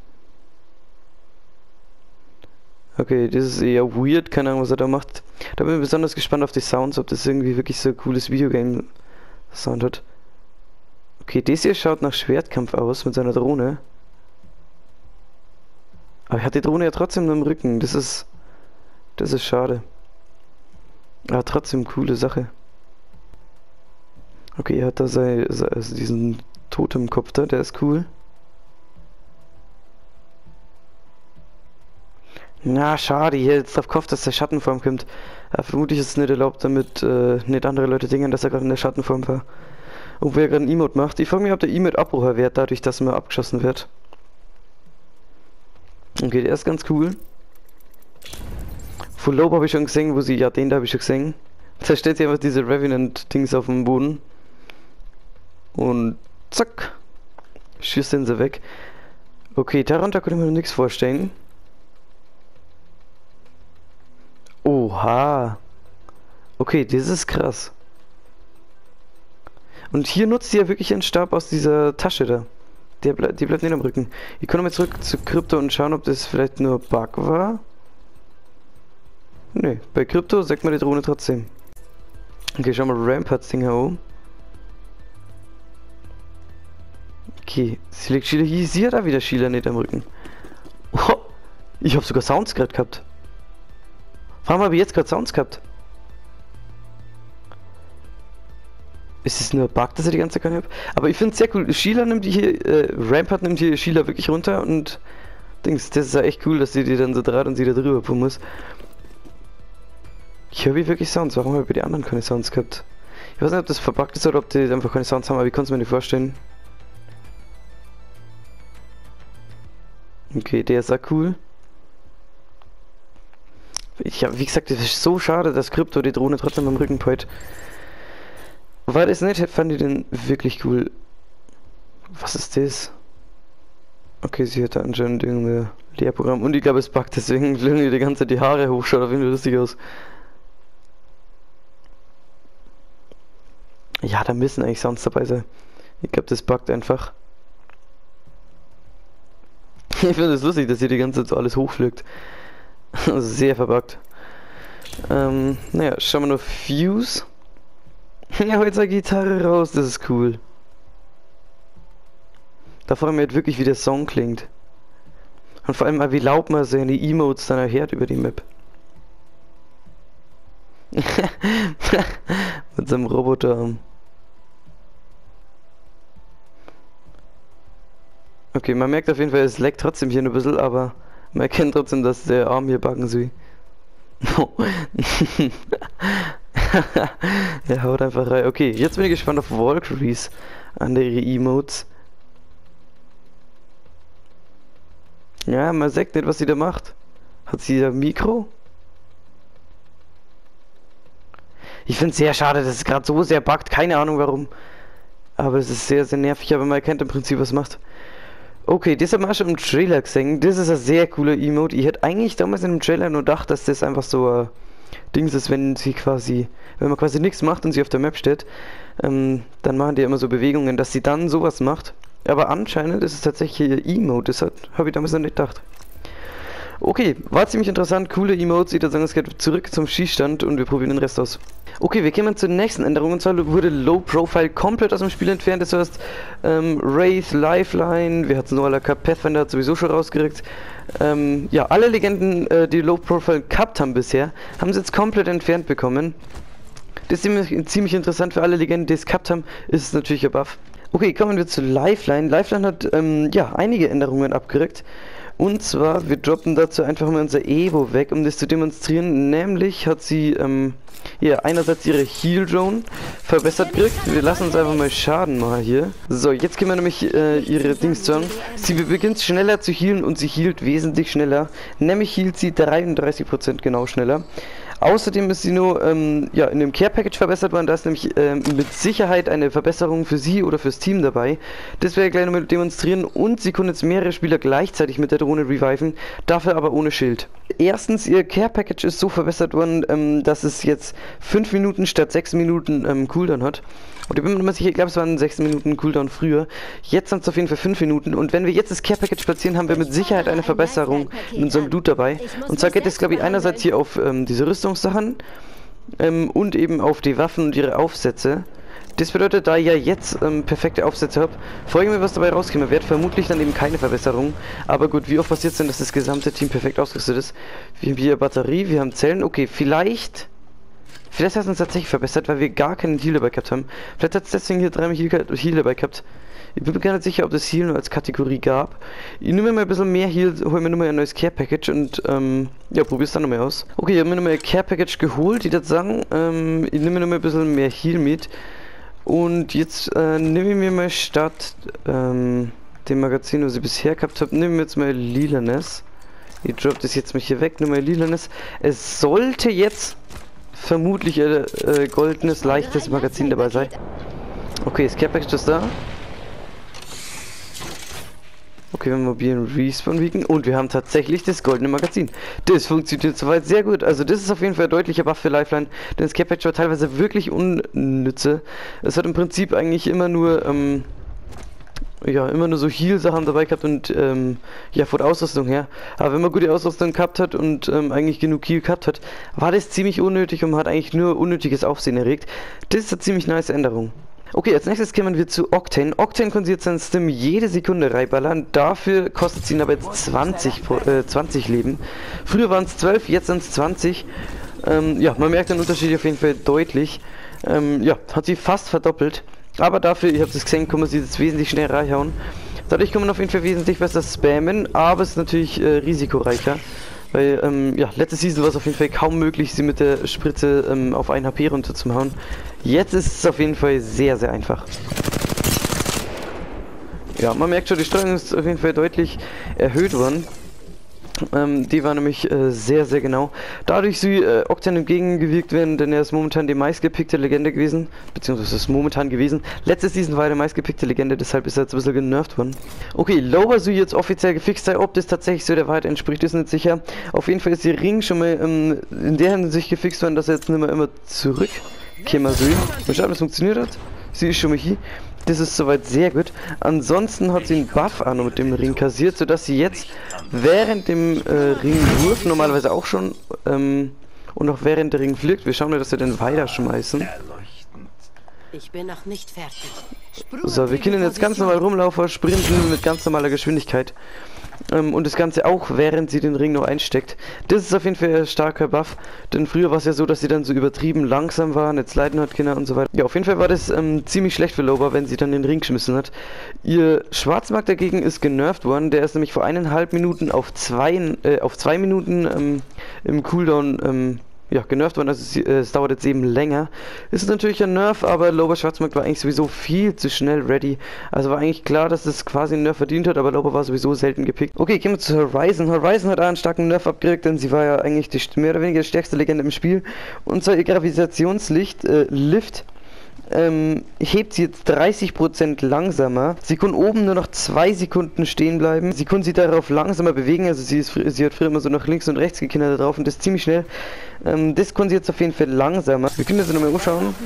Speaker 1: Okay, das ist eher weird. Keine Ahnung, was er da macht. Da bin ich besonders gespannt auf die Sounds, ob das irgendwie wirklich so ein cooles Videogame-Sound hat. Okay, das hier schaut nach Schwertkampf aus mit seiner Drohne. Aber er hat die Drohne ja trotzdem nur im Rücken. Das ist... Das ist schade. Aber trotzdem coole Sache. Okay, er hat da sei, sei, also diesen Totemkopf da, der ist cool. Na, schade, hier jetzt drauf gehofft, dass der Schattenform kommt. Aber vermutlich ist es nicht erlaubt, damit äh, nicht andere Leute denken, dass er gerade in der Schattenform war. Obwohl er gerade einen Emote macht. Ich frage mich, ob der Emote Abbrucher wird, dadurch, dass er mal abgeschossen wird. Okay, der ist ganz cool. Full Lobe habe ich schon gesehen, wo sie, ja, den da habe ich schon gesehen. Da stellt sie einfach diese Revenant-Dings auf dem Boden. Und zack. Schießt den sie weg. Okay, darunter konnte ich mir noch nichts vorstellen. Oha. Okay, das ist krass. Und hier nutzt sie ja wirklich einen Stab aus dieser Tasche da. Der ble die bleibt nicht am Rücken. Ich komme mal zurück zu Krypto und schauen, ob das vielleicht nur Bug war. Ne, bei Krypto sagt man die Drohne trotzdem. Okay, schau mal Ramparts Ding hier oben. Okay, sie legt Schieler hier. Sie hat auch wieder Schieler nicht am Rücken. Oh, ich habe sogar Sounds gerade gehabt. Warum habe ich jetzt gerade Sounds gehabt? Ist es nur ein Bug, dass er die ganze Zeit keine habe? Aber ich finde es sehr cool. Sheila nimmt die hier, äh, Rampart nimmt hier Sheila wirklich runter und Dings, das ist ja echt cool, dass sie die dann so draht und sie da drüber pumpen muss. Ich höre wirklich Sounds. Warum habe ich bei den anderen keine Sounds gehabt? Ich weiß nicht, ob das verbuggt ist oder ob die einfach keine Sounds haben, aber ich konnte es mir nicht vorstellen. Okay, der ist auch cool. Ich hab, wie gesagt, es ist so schade, dass Krypto die Drohne trotzdem am Rücken peut. War das nicht, fand ich den wirklich cool. Was ist das? Okay, sie hat da anscheinend irgendein Lehrprogramm und ich glaube es buggt, deswegen fliegen ihr die ganze Zeit die Haare hoch, schaut auf jeden Fall lustig aus. Ja, da müssen eigentlich Sounds dabei sein. Ich glaube, das buggt einfach. Ich finde es lustig, dass hier die ganze Zeit so alles hochfliegt. Also sehr verbuggt. Ähm, naja, schauen wir nur Fuse. Ja, heute eine Gitarre raus, das ist cool. Da freue ich mich halt wirklich, wie der Song klingt. Und vor allem mal, wie laut man seine Emotes dann erhört über die Map. Mit seinem Roboterarm. Okay, man merkt auf jeden Fall, es leckt trotzdem hier ein bisschen, aber man erkennt trotzdem, dass der Arm hier backen soll. Er haut einfach rein. Okay, jetzt bin ich gespannt auf Valkyries an ihre Emotes. Ja, man sagt nicht, was sie da macht. Hat sie da ein Mikro? Ich finde es sehr schade, dass es gerade so sehr buggt. Keine Ahnung warum. Aber es ist sehr, sehr nervig, aber man erkennt im Prinzip, was es macht. Okay, das haben wir auch schon im Trailer gesehen. Das ist ein sehr cooler Emote. Ich hätte eigentlich damals in dem Trailer nur gedacht, dass das einfach so ein Dings ist, wenn sie quasi, wenn man quasi nichts macht und sie auf der Map steht, ähm, dann machen die immer so Bewegungen, dass sie dann sowas macht. Aber anscheinend ist es tatsächlich ihr Emote. Das habe ich damals noch nicht gedacht. Okay, war ziemlich interessant. Coole Emotes. Ich würde sagen, es geht zurück zum Schießstand und wir probieren den Rest aus. Okay, wir kommen zur nächsten Änderung. Und zwar wurde Low Profile komplett aus dem Spiel entfernt. Das heißt, ähm, Wraith, Lifeline, wir hatten es noch alle gehabt, Pathfinder hat sowieso schon rausgerückt. Ähm, ja, alle Legenden, äh, die Low Profile gehabt haben bisher, haben sie jetzt komplett entfernt bekommen. Das ist ziemlich, ziemlich interessant für alle Legenden, die es gehabt haben, ist es natürlich ein Buff. Okay, kommen wir zu Lifeline. Lifeline hat, ähm, ja, einige Änderungen abgerückt. Und zwar, wir droppen dazu einfach mal unser Evo weg, um das zu demonstrieren. Nämlich hat sie, ähm, hier einerseits ihre Heal Drone verbessert gekriegt. Wir lassen uns einfach mal Schaden machen hier. So, jetzt können wir nämlich äh, ihre Dings sagen. Sie beginnt schneller zu healen und sie healt wesentlich schneller. Nämlich healt sie dreiunddreißig Prozent genau schneller. Außerdem ist sie nur ähm, ja, in dem Care-Package verbessert worden. Da ist nämlich ähm, mit Sicherheit eine Verbesserung für sie oder fürs Team dabei. Das werde ich gleich nochmal demonstrieren. Und sie können jetzt mehrere Spieler gleichzeitig mit der Drohne reviven, dafür aber ohne Schild. Erstens, ihr Care-Package ist so verbessert worden, ähm, dass es jetzt fünf Minuten statt sechs Minuten ähm, Cooldown hat. Und ich bin mir nicht sicher, ich glaube es waren sechs Minuten Cooldown früher. Jetzt sind es auf jeden Fall fünf Minuten. Und wenn wir jetzt das Care-Package platzieren, haben wir mit Sicherheit eine Verbesserung in unserem Blut dabei. Und zwar geht es, glaube ich, einerseits hier auf ähm, diese Rüstungssachen ähm, und eben auf die Waffen und ihre Aufsätze. Das bedeutet, da ich ja jetzt ähm, perfekte Aufsätze habe, freue ich mich, was dabei rauskommen wird. Vermutlich dann eben keine Verbesserung. Aber gut, wie oft passiert es denn, dass das gesamte Team perfekt ausgerüstet ist? Wir haben hier Batterie, wir haben Zellen. Okay, vielleicht... Vielleicht hat es uns tatsächlich verbessert, weil wir gar keinen Heal dabei gehabt haben. Vielleicht hat es deswegen hier dreimal Heal, Heal dabei gehabt. Ich bin mir gar nicht sicher, ob das Heal nur als Kategorie gab. Ich nehme mir mal ein bisschen mehr Heal, hole mir nochmal ein neues Care-Package und ähm, ja, probiere es dann nochmal aus. Okay, ich habe mir nochmal ein Care-Package geholt, die das sagen. Ähm, ich nehme mir nochmal ein bisschen mehr Heal mit. Und jetzt äh, nehme ich mir mal statt ähm, dem Magazin, was ich bisher gehabt habe, nehme ich mir jetzt mal Lilanes. Ich droppe das jetzt mich hier weg, nur mal Lilanes. Es sollte jetzt vermutlich ein äh, goldenes, leichtes Magazin dabei sein. Okay, das Care-Package ist da. Okay, wir haben mobilen Respawn Beacon und wir haben tatsächlich das goldene Magazin. Das funktioniert soweit sehr gut. Also das ist auf jeden Fall ein deutlicher Buff für Lifeline, denn das Care-Package war teilweise wirklich unnütze. Es hat im Prinzip eigentlich immer nur ähm, ja, immer nur so Heal-Sachen dabei gehabt und ähm, ja, von der Ausrüstung her. Aber wenn man gute Ausrüstung gehabt hat und ähm, eigentlich genug Heal gehabt hat, war das ziemlich unnötig und man hat eigentlich nur unnötiges Aufsehen erregt. Das ist eine ziemlich nice Änderung. Okay, als nächstes kommen wir zu Octane. Octane kann sie jetzt seinen Stim jede Sekunde reinballern. Dafür kostet sie ihn aber jetzt zwanzig, äh, zwanzig Leben. Früher waren es zwölf, jetzt sind es zwanzig. Ähm, ja, man merkt den Unterschied auf jeden Fall deutlich. Ähm, ja, hat sie fast verdoppelt. Aber dafür, ich habe es gesehen, kann man sie jetzt wesentlich schneller reinhauen. Dadurch kann man auf jeden Fall wesentlich besser spammen, aber es ist natürlich äh, risikoreicher. Weil, ähm, ja, letzte Season war es auf jeden Fall kaum möglich, sie mit der Spritze ähm, auf ein H P runterzuhauen. Jetzt ist es auf jeden Fall sehr, sehr einfach. Ja, man merkt schon, die Steuerung ist auf jeden Fall deutlich erhöht worden. Ähm, die war nämlich äh, sehr, sehr genau. Dadurch sie äh, Octane entgegengewirkt werden, denn er ist momentan die meistgepickte Legende gewesen, beziehungsweise ist momentan gewesen. Letzte Season war er die meistgepickte Legende, deshalb ist er jetzt ein bisschen genervt worden. Okay, Lower Sui jetzt offiziell gefixt sei, ob das tatsächlich so der Wahrheit entspricht, ist nicht sicher. Auf jeden Fall ist die Ring schon mal ähm, in der Hinsicht gefixt worden, dass er jetzt nicht mehr immer zurück Kämmer Sui. Mal schauen, ob das funktioniert hat. Sie ist schon mal hier. Das ist soweit sehr gut. Ansonsten hat sie einen Buff an und mit dem Ring kassiert, sodass sie jetzt während dem äh, Ringwurf normalerweise auch schon ähm, und auch während der Ring fliegt. Wir schauen mal, dass wir den weiter schmeißen.
Speaker 2: Ich bin noch nicht fertig.
Speaker 1: So, wir können jetzt ganz normal rumlaufen, sprinten mit ganz normaler Geschwindigkeit. Ähm, und das Ganze auch, während sie den Ring noch einsteckt. Das ist auf jeden Fall ein starker Buff, denn früher war es ja so, dass sie dann so übertrieben langsam war, nicht sliden hat Kinder und so weiter. Ja, auf jeden Fall war das ähm, ziemlich schlecht für Loba, wenn sie dann den Ring geschmissen hat. Ihr Schwarzmarkt dagegen ist genervt worden, der ist nämlich vor eineinhalb Minuten auf zwei, äh, auf zwei Minuten ähm, im Cooldown ähm, ja, genervt worden, also es, äh, es dauert jetzt eben länger. Ist natürlich ein Nerf, aber Loba Schwarzmarkt war eigentlich sowieso viel zu schnell ready. Also war eigentlich klar, dass es quasi einen Nerf verdient hat, aber Loba war sowieso selten gepickt. Okay, gehen wir zu Horizon. Horizon hat auch einen starken Nerf abgekriegt, denn sie war ja eigentlich die mehr oder weniger die stärkste Legende im Spiel. Und zwar ihr Gravitationslicht, äh, Lift, ähm, hebt sie jetzt dreißig Prozent langsamer. Sie kann oben nur noch zwei Sekunden stehen bleiben. Sie kann sich darauf langsamer bewegen, also sie, ist, sie hat früher immer so nach links und rechts gekindert drauf und das ist ziemlich schnell. Ähm, das kann sie jetzt auf jeden Fall langsamer. Wir können das nochmal umschauen.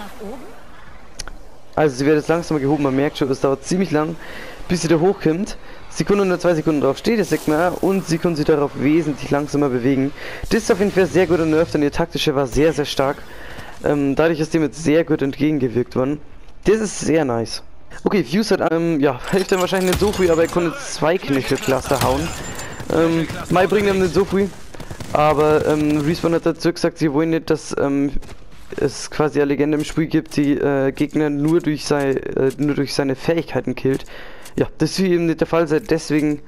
Speaker 1: Also sie wird jetzt langsamer gehoben, man merkt schon, es dauert ziemlich lang, bis sie da hochkommt. Sie kann nur zwei Sekunden drauf stehen, das sagt man auch, und sie kann sich darauf wesentlich langsamer bewegen. Das ist auf jeden Fall sehr guter Nerf, denn ihr taktische war sehr, sehr stark. Ähm, dadurch ist dem jetzt sehr gut entgegengewirkt worden. Das ist sehr nice. Okay, Fuse hat, ähm, ja, hilft dann wahrscheinlich nicht so viel, aber er konnte zwei Knöchelcluster hauen. Ähm, Mai bringt ihm nicht so viel, aber, ähm, Respawn hat dazu gesagt, sie wollen nicht, dass, ähm, es quasi eine Legende im Spiel gibt, die, äh, Gegner nur durch, sei, äh, nur durch seine Fähigkeiten killt. Ja, das wird eben nicht der Fall sein, deswegen...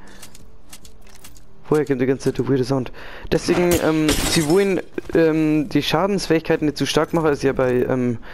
Speaker 1: Woher kommt die ganze Zeit der weirde Sound? Deswegen, ähm, sie wollen ähm, die Schadensfähigkeiten nicht zu stark machen, ist ja bei ähm,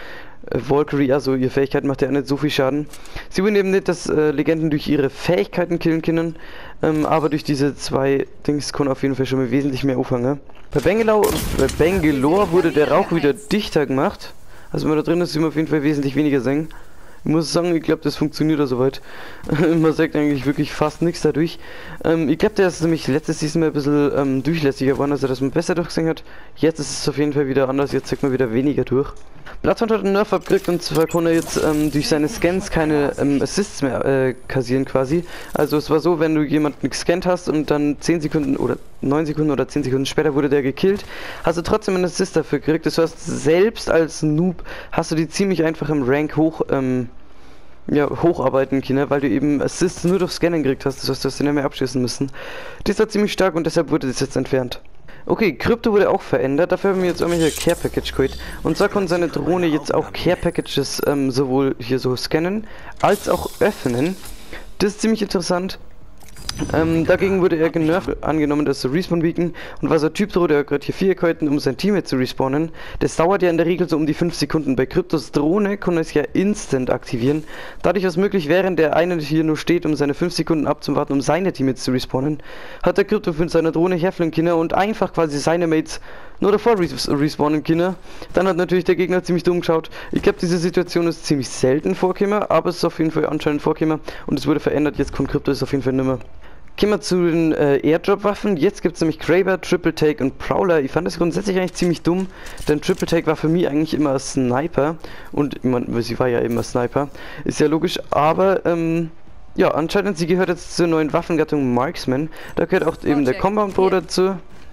Speaker 1: Äh, Valkyrie, also ihre Fähigkeit macht ja nicht so viel Schaden. Sie wollen eben nicht, dass äh, Legenden durch ihre Fähigkeiten killen können, ähm, aber durch diese zwei Dings können auf jeden Fall schon mal wesentlich mehr auffangen. Bei Bangalore, bei Bangalore wurde der Rauch wieder dichter gemacht. Also wenn man da drin ist, sieht man auf jeden Fall wesentlich weniger sehen. Ich muss sagen, ich glaube, das funktioniert da soweit. Man sagt eigentlich wirklich fast nichts dadurch. Ähm, ich glaube, der ist nämlich letztes Season mal ein bisschen ähm, durchlässiger geworden, also dass man besser durchgesehen hat. Jetzt ist es auf jeden Fall wieder anders, jetzt zeigt man wieder weniger durch. Bloodhound hat einen Nerf abgekriegt und zwar konnte er jetzt ähm, durch seine Scans keine ähm, Assists mehr äh, kassieren quasi. Also es war so, wenn du jemanden gescannt hast und dann zehn Sekunden oder neun Sekunden oder zehn Sekunden später wurde der gekillt, hast du trotzdem einen Assist dafür gekriegt. Das heißt, selbst als Noob hast du die ziemlich einfach im Rank hoch ähm, ja, hocharbeiten können, weil du eben Assists nur durch Scannen gekriegt hast. Das heißt, du hast den nicht mehr abschießen müssen. Das war ziemlich stark und deshalb wurde das jetzt entfernt. Okay, Krypto wurde auch verändert, dafür haben wir jetzt irgendwelche Care Package geholt. Und zwar konnte seine Drohne jetzt auch Care Packages ähm, sowohl hier so scannen, als auch öffnen. Das ist ziemlich interessant. Ähm, dagegen wurde er genervt angenommen, das Respawn Beacon und war so ein Typ Droh, der hat gerade hier vier gehalten, um sein Teammate zu respawnen. Das dauert ja in der Regel so um die fünf Sekunden. Bei Kryptos Drohne kann er es ja instant aktivieren. Dadurch, was möglich, während der eine hier nur steht, um seine fünf Sekunden abzuwarten, um seine Teammates zu respawnen, hat der Krypto mit seiner Drohne herfliegen können und einfach quasi seine Mates nur davor res respawnen können. Dann hat natürlich der Gegner ziemlich dumm geschaut. Ich glaube, diese Situation ist ziemlich selten vorgekommen, aber es ist auf jeden Fall anscheinend vorgekommen und es wurde verändert. Jetzt kommt Krypto, ist auf jeden Fall nimmer. Gehen wir zu den äh, Airdrop-Waffen. Jetzt gibt es nämlich Kraber, Triple Take und Prowler. Ich fand das grundsätzlich eigentlich ziemlich dumm, denn Triple Take war für mich eigentlich immer ein Sniper. Und ich meine, sie war ja immer Sniper. Ist ja logisch, aber ähm, ja, anscheinend sie gehört jetzt zur neuen Waffengattung Marksman. Da gehört auch eben der Compound Bow dazu.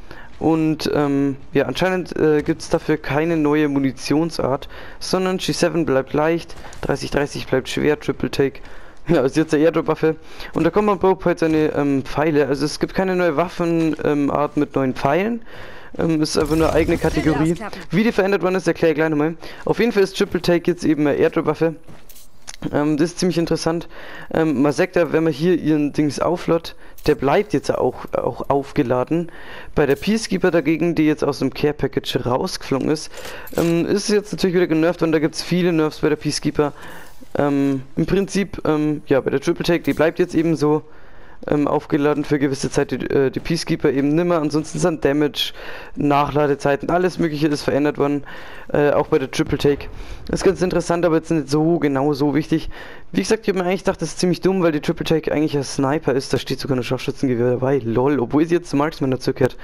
Speaker 1: Und ähm, ja, anscheinend äh, gibt es dafür keine neue Munitionsart, sondern G sieben bleibt leicht, dreißig dreißig bleibt schwer, Triple Take. Ja, ist jetzt eine Airdrop-Waffe. Und da kommt man Bob halt seine ähm, Pfeile. Also es gibt keine neue Waffenart ähm, mit neuen Pfeilen. Ähm, ist einfach eine eigene Kategorie. Wie die verändert worden ist, erkläre ich gleich nochmal. Auf jeden Fall ist Triple Take jetzt eben eine Airdrop-Waffe. Ähm, das ist ziemlich interessant. Ähm, man sagt ja, wenn man hier ihren Dings auflädt, der bleibt jetzt auch, auch aufgeladen. Bei der Peacekeeper dagegen, die jetzt aus dem Care Package rausgeflogen ist, ähm, ist jetzt natürlich wieder genervt und da gibt es viele Nerfs bei der Peacekeeper. Ähm, im Prinzip, ähm, ja, bei der Triple Take, die bleibt jetzt eben so ähm, aufgeladen für gewisse Zeit, die, äh, die Peacekeeper eben nimmer. Ansonsten sind Damage, Nachladezeiten, alles mögliche ist verändert worden, äh, auch bei der Triple Take. Das ist ganz interessant, aber jetzt nicht so genau so wichtig. Wie gesagt, ich habe mir eigentlich gedacht, das ist ziemlich dumm, weil die Triple Take eigentlich ein Sniper ist, da steht sogar ein Scharfschützengewehr dabei, lol, obwohl sie jetzt Marksman dazu gehört.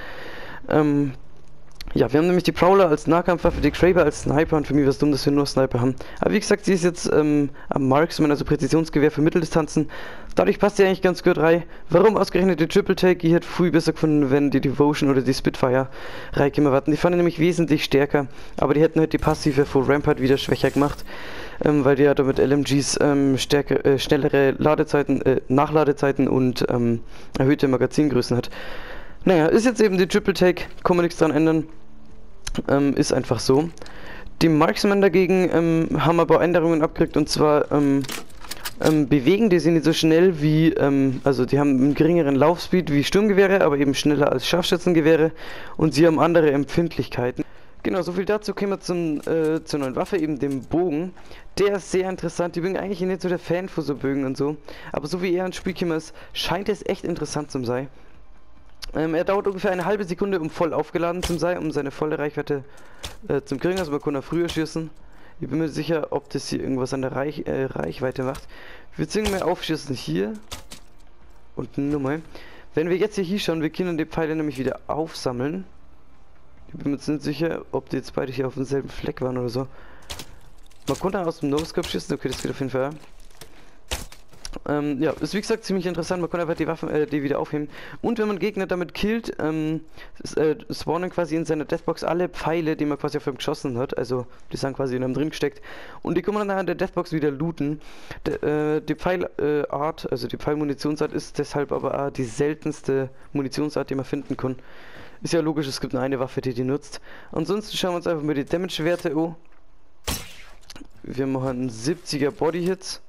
Speaker 1: Ähm, Ja, wir haben nämlich die Prowler als Nahkampfwaffe, die Kraber als Sniper und für mich war es dumm, dass wir nur Sniper haben. Aber wie gesagt, sie ist jetzt ähm, am Marksman, also Präzisionsgewehr für Mitteldistanzen. Dadurch passt sie eigentlich ganz gut rein. Warum ausgerechnet die Triple Take? Ich hätte früh besser gefunden, wenn die Devotion oder die Spitfire reinkommen warten. Die fand ich nämlich wesentlich stärker, aber die hätten halt die passive Full Rampart wieder schwächer gemacht, ähm, weil die ja damit L M Gs ähm, stärker, äh, schnellere Ladezeiten, äh, Nachladezeiten und ähm, erhöhte Magazingrößen hat. Naja, ist jetzt eben die Triple Take, kann man nichts dran ändern. Ähm, ist einfach so. Die Marksman dagegen ähm, haben aber Änderungen abgekriegt und zwar ähm, ähm, bewegen die sind nicht so schnell wie, ähm, also die haben einen geringeren Laufspeed wie Sturmgewehre, aber eben schneller als Scharfschützengewehre und sie haben andere Empfindlichkeiten. Genau, soviel dazu. Kommen wir zum, äh, zur neuen Waffe, eben dem Bogen. Der ist sehr interessant. Ich bin eigentlich nicht so der Fan von so Bögen und so, aber so wie er ins Spiel gekommen ist, scheint es echt interessant zu sein. Ähm, er dauert ungefähr eine halbe Sekunde, um voll aufgeladen zu sein, um seine volle Reichweite äh, zu kriegen. Also man kann er früher schießen. Ich bin mir sicher, ob das hier irgendwas an der Reich, äh, Reichweite macht. Wir zwingen mehr aufschießen hier. Und nochmal. Wenn wir jetzt hier hinschauen, wir können die Pfeile nämlich wieder aufsammeln. Ich bin mir jetzt nicht sicher, ob die jetzt beide hier auf demselben Fleck waren oder so. Man konnte aus dem No-Scope schießen. Okay, das geht auf jeden Fall. Ähm, ja, ist wie gesagt ziemlich interessant, man kann einfach die Waffen, äh, die wieder aufheben. Und wenn man Gegner damit killt, ähm, äh, spawnen quasi in seiner Deathbox alle Pfeile, die man quasi auf ihm geschossen hat. Also, die sind quasi in einem drin gesteckt. Und die kann man dann in der Deathbox wieder looten. De, äh, die Pfeilart, äh, also die Pfeilmunitionsart ist deshalb aber auch die seltenste Munitionsart, die man finden kann. Ist ja logisch, es gibt nur eine Waffe, die die nutzt. Ansonsten schauen wir uns einfach mal die Damage-Werte an. Wir machen einen siebziger Body-Hits.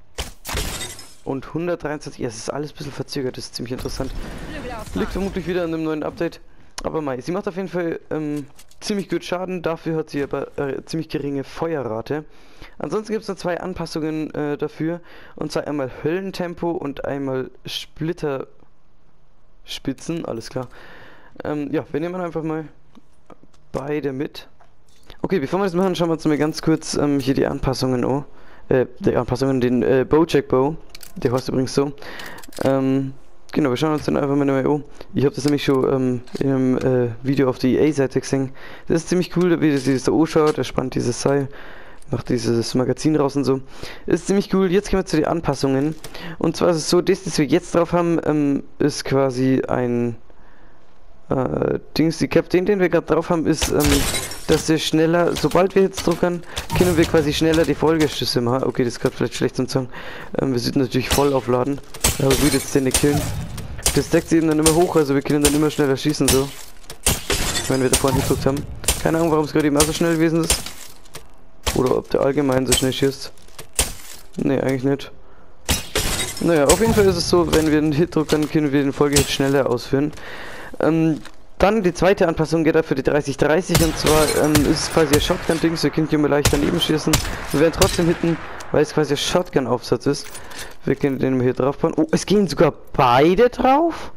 Speaker 1: Und hundertdreiundzwanzig, ja, es ist alles ein bisschen verzögert, das ist ziemlich interessant. Liegt vermutlich wieder an dem neuen Update. Aber mei, sie macht auf jeden Fall ähm, ziemlich gut Schaden, dafür hat sie aber äh, ziemlich geringe Feuerrate. Ansonsten gibt es noch zwei Anpassungen äh, dafür, und zwar einmal Höllentempo und einmal Splitterspitzen, alles klar. Ähm, ja, wir nehmen einfach mal beide mit. Okay, bevor wir das machen, schauen wir uns mal ganz kurz ähm, hier die Anpassungen an. Äh, die Anpassungen, den äh, Bojack Bow, der heißt übrigens so. Ähm, genau, wir schauen uns den einfach mal an. Ich habe das nämlich schon ähm, in einem äh, Video auf die E A-Seite gesehen. Das ist ziemlich cool, wie das sich so anschaut. Er spannt dieses Seil, macht dieses Magazin raus und so. Das ist ziemlich cool. Jetzt gehen wir zu den Anpassungen. Und zwar ist es so, das, was wir jetzt drauf haben, ähm, ist quasi ein äh, Dings, die Cap, den, den wir gerade drauf haben, ist, ähm, dass wir schneller, sobald wir jetzt druckern, können wir quasi schneller die Folgeschüsse machen. Okay, das ist gerade vielleicht schlecht zum Sagen. Ähm, wir sollten natürlich voll aufladen, aber wir jetzt den nicht killen. Das deckt sich eben dann immer hoch, also wir können dann immer schneller schießen, so. Wenn wir da vorne gedruckt haben. Keine Ahnung, warum es gerade eben auch so schnell gewesen ist. Oder ob der allgemein so schnell schießt. Ne, eigentlich nicht. Naja, auf jeden Fall ist es so, wenn wir einen Hit drucken, können wir den Folgehit schneller ausführen. Ähm, Dann die zweite Anpassung geht für die dreißig dreißig, und zwar ähm, ist es quasi ein Shotgun-Ding, so ihr könnt hier mal leicht daneben schießen. Wir werden trotzdem hitten, weil es quasi ein Shotgun-Aufsatz ist. Wir können den mal hier drauf bauen. Oh, es gehen sogar beide drauf?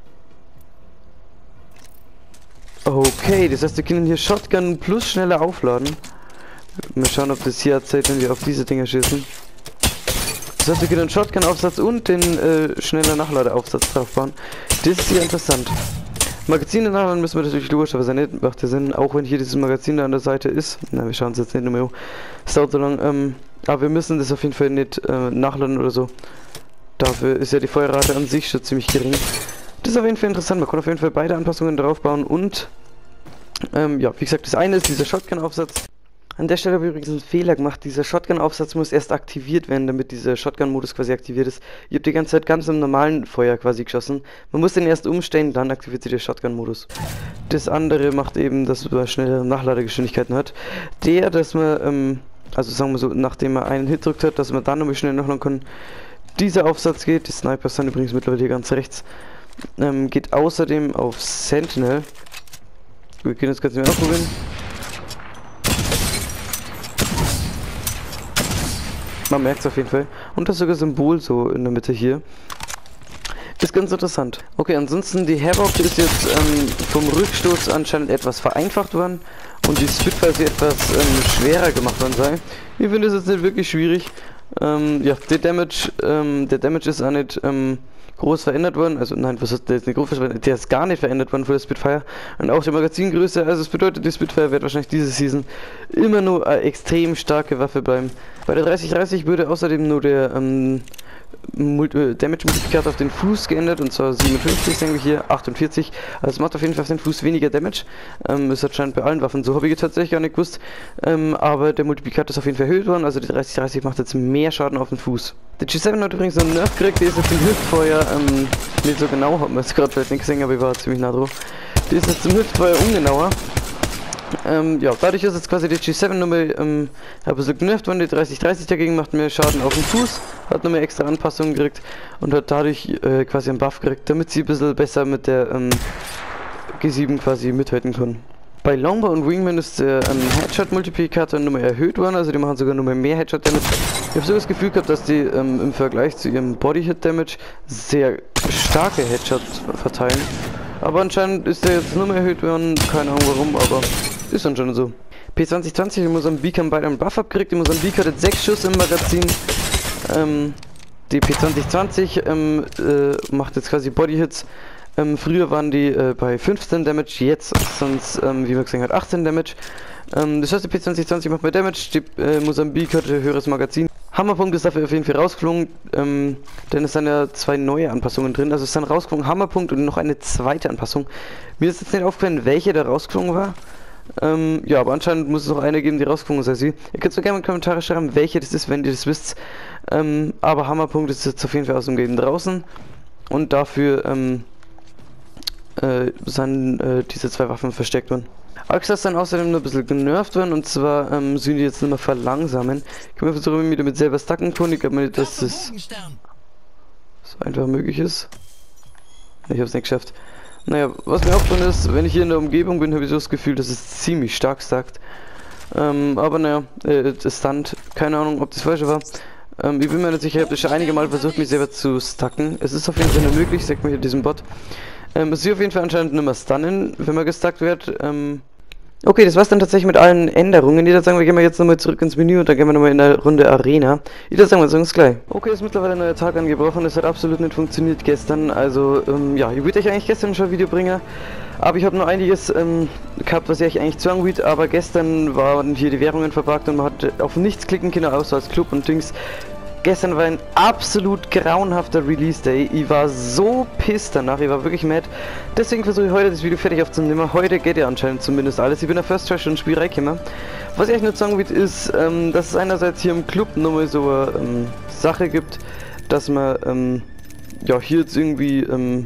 Speaker 1: Okay, das heißt, wir können hier Shotgun plus schneller aufladen. Mal schauen, ob das hier erzählt, wenn wir auf diese Dinger schießen. Das heißt, wir können den Shotgun-Aufsatz und den äh, schneller Nachladeaufsatz drauf bauen. Das ist hier interessant. Magazine nachladen müssen wir natürlich logisch, aber nicht macht ja Sinn, auch wenn hier dieses Magazin da an der Seite ist. Na, wir schauen es jetzt nicht mehr an. Es dauert so lang, ähm, aber wir müssen das auf jeden Fall nicht äh, nachladen oder so. Dafür ist ja die Feuerrate an sich schon ziemlich gering. Das ist auf jeden Fall interessant, man kann auf jeden Fall beide Anpassungen drauf bauen und ähm, ja, wie gesagt, das eine ist dieser Shotgun-Aufsatz. An der Stelle habe ich übrigens einen Fehler gemacht. Dieser Shotgun-Aufsatz muss erst aktiviert werden, damit dieser Shotgun-Modus quasi aktiviert ist. Ich habe die ganze Zeit ganz im normalen Feuer quasi geschossen. Man muss den erst umstellen, dann aktiviert sich der Shotgun-Modus. Das andere macht eben, dass man schnellere Nachladegeschwindigkeiten hat. Der, dass man, ähm, also sagen wir so, nachdem man einen Hit drückt hat, dass man dann nochmal schnell nachladen kann. Dieser Aufsatz geht, die Snipers sind übrigens mittlerweile hier ganz rechts, ähm, geht außerdem auf Sentinel. Wir können das Ganze mal ausprobieren. Man merkt es auf jeden Fall. Und das ist sogar Symbol so in der Mitte hier. Ist ganz interessant. Okay, ansonsten die Havoc ist jetzt ähm, vom Rückstoß anscheinend etwas vereinfacht worden. Und die Spitfire ist etwas ähm, schwerer gemacht worden sei. Ich finde es jetzt nicht wirklich schwierig. Ähm, ja, der Damage, ähm, der Damage ist auch nicht ähm, groß verändert worden. Also nein, was ist der ist nicht groß verändert? Der ist gar nicht verändert worden für das Spitfire. Und auch die Magazingröße. Also es bedeutet, die Spitfire wird wahrscheinlich diese Season immer nur eine extrem starke Waffe bleiben. Bei der dreißig dreißig würde außerdem nur der ähm, Damage-Multiplikator auf den Fuß geändert, und zwar siebenundfünfzig, sehen wir hier, achtundvierzig. Also es macht auf jeden Fall auf den Fuß weniger Damage. Ähm, ist anscheinend bei allen Waffen so, habe ich tatsächlich gar nicht gewusst. Ähm, aber der Multiplikator ist auf jeden Fall erhöht worden, also die dreißig dreißig macht jetzt mehr Schaden auf den Fuß. Der G sieben hat übrigens einen Nerf gekriegt, der ist jetzt im Hüftfeuer, ähm, nicht so genau, hat man es gerade vielleicht nicht gesehen, aber ich war ziemlich nah drauf. Der ist jetzt im Hüftfeuer ungenauer. Ähm, ja, dadurch ist jetzt quasi die G sieben Nummer ähm, ein bisschen genervt worden. Die dreißig dreißig dagegen macht mehr Schaden auf den Fuß, hat nochmal extra Anpassungen gekriegt und hat dadurch äh, quasi einen Buff gekriegt, damit sie ein bisschen besser mit der ähm, G sieben quasi mithalten kann. Bei Longbow und Wingman ist der ähm, Headshot-Multiplikator nochmal erhöht worden, also die machen sogar nochmal mehr Headshot-Damage. Ich habe so das Gefühl gehabt, dass die ähm, im Vergleich zu ihrem Body-Hit-Damage sehr starke Headshots verteilen. Aber anscheinend ist der jetzt nur mehr erhöht worden, keine Ahnung warum, aber ist anscheinend so. P zwanzig zwanzig, die Mosambik haben beide einen Buff abgekriegt, die Mosambik hatte sechs Schuss im Magazin. Ähm, die P zwanzig zwanzig ähm, äh, macht jetzt quasi Bodyhits. Ähm, früher waren die äh, bei fünfzehn Damage, jetzt sind es, ähm, wie man gesehen hat, achtzehn Damage. Ähm, das heißt, die P zwanzig zwanzig macht mehr Damage, die äh, Mosambik hatte ein höheres Magazin. Hammerpunkt ist dafür auf jeden Fall rausgeflogen, ähm, denn es sind ja zwei neue Anpassungen drin. Also es sind rausgeflogen Hammerpunkt und noch eine zweite Anpassung. Mir ist jetzt nicht aufgefallen, welche da rausgeflogen war. Ähm, ja, aber anscheinend muss es noch eine geben, die rausgeflogen ist. Ihr könnt mir gerne in die Kommentare schreiben, welche das ist, wenn ihr das wisst. Ähm, aber Hammerpunkt ist jetzt auf jeden Fall aus dem Game draußen. Und dafür ähm, äh, sind äh, diese zwei Waffen versteckt worden. Axa ist dann außerdem nur ein bisschen genervt worden, und zwar ähm, sind die jetzt nicht mehr verlangsamen. Ich kann mir versuchen, wie ich damit selber stacken kann. Ich glaube nicht, dass das so einfach möglich ist. Ich habe es nicht geschafft. Naja, was mir aufgefallen ist, wenn ich hier in der Umgebung bin, habe ich so das Gefühl, dass es ziemlich stark stackt. Ähm, aber naja, äh, das Stunt, keine Ahnung, ob das falsch war. Ähm, ich bin mir nicht sicher, ich habe das schon einige Mal versucht, mich selber zu stacken. Es ist auf jeden Fall nur möglich, sagt mir hier diesen Bot. Ähm, es ist auf jeden Fall anscheinend nicht mehr stunnen, wenn man gestackt wird. Ähm, okay, das war's dann tatsächlich mit allen Änderungen. Ich würde sagen, wir gehen wir jetzt nochmal zurück ins Menü und dann gehen wir nochmal in der Runde Arena. Ich würde sagen, wir sagen es gleich. Okay, ist mittlerweile ein neuer Tag angebrochen. Es hat absolut nicht funktioniert gestern. Also, ähm, ja, ich würde euch eigentlich gestern schon ein Video bringen. Aber ich habe noch einiges ähm, gehabt, was ich eigentlich zwang würde. Aber gestern waren hier die Währungen verpackt und man hat auf nichts klicken können, außer als Club und Dings. Gestern war ein absolut grauenhafter Release-Day. Ich war so pissed danach, ich war wirklich mad. Deswegen versuche ich heute das Video fertig aufzunehmen. Heute geht ja anscheinend zumindest alles. Ich bin der First Try schon ins Spiel reingekommen. Was ich euch nur sagen will, ist, ähm, dass es einerseits hier im Club nochmal so eine ähm, Sache gibt, dass man ähm, ja hier jetzt irgendwie ähm,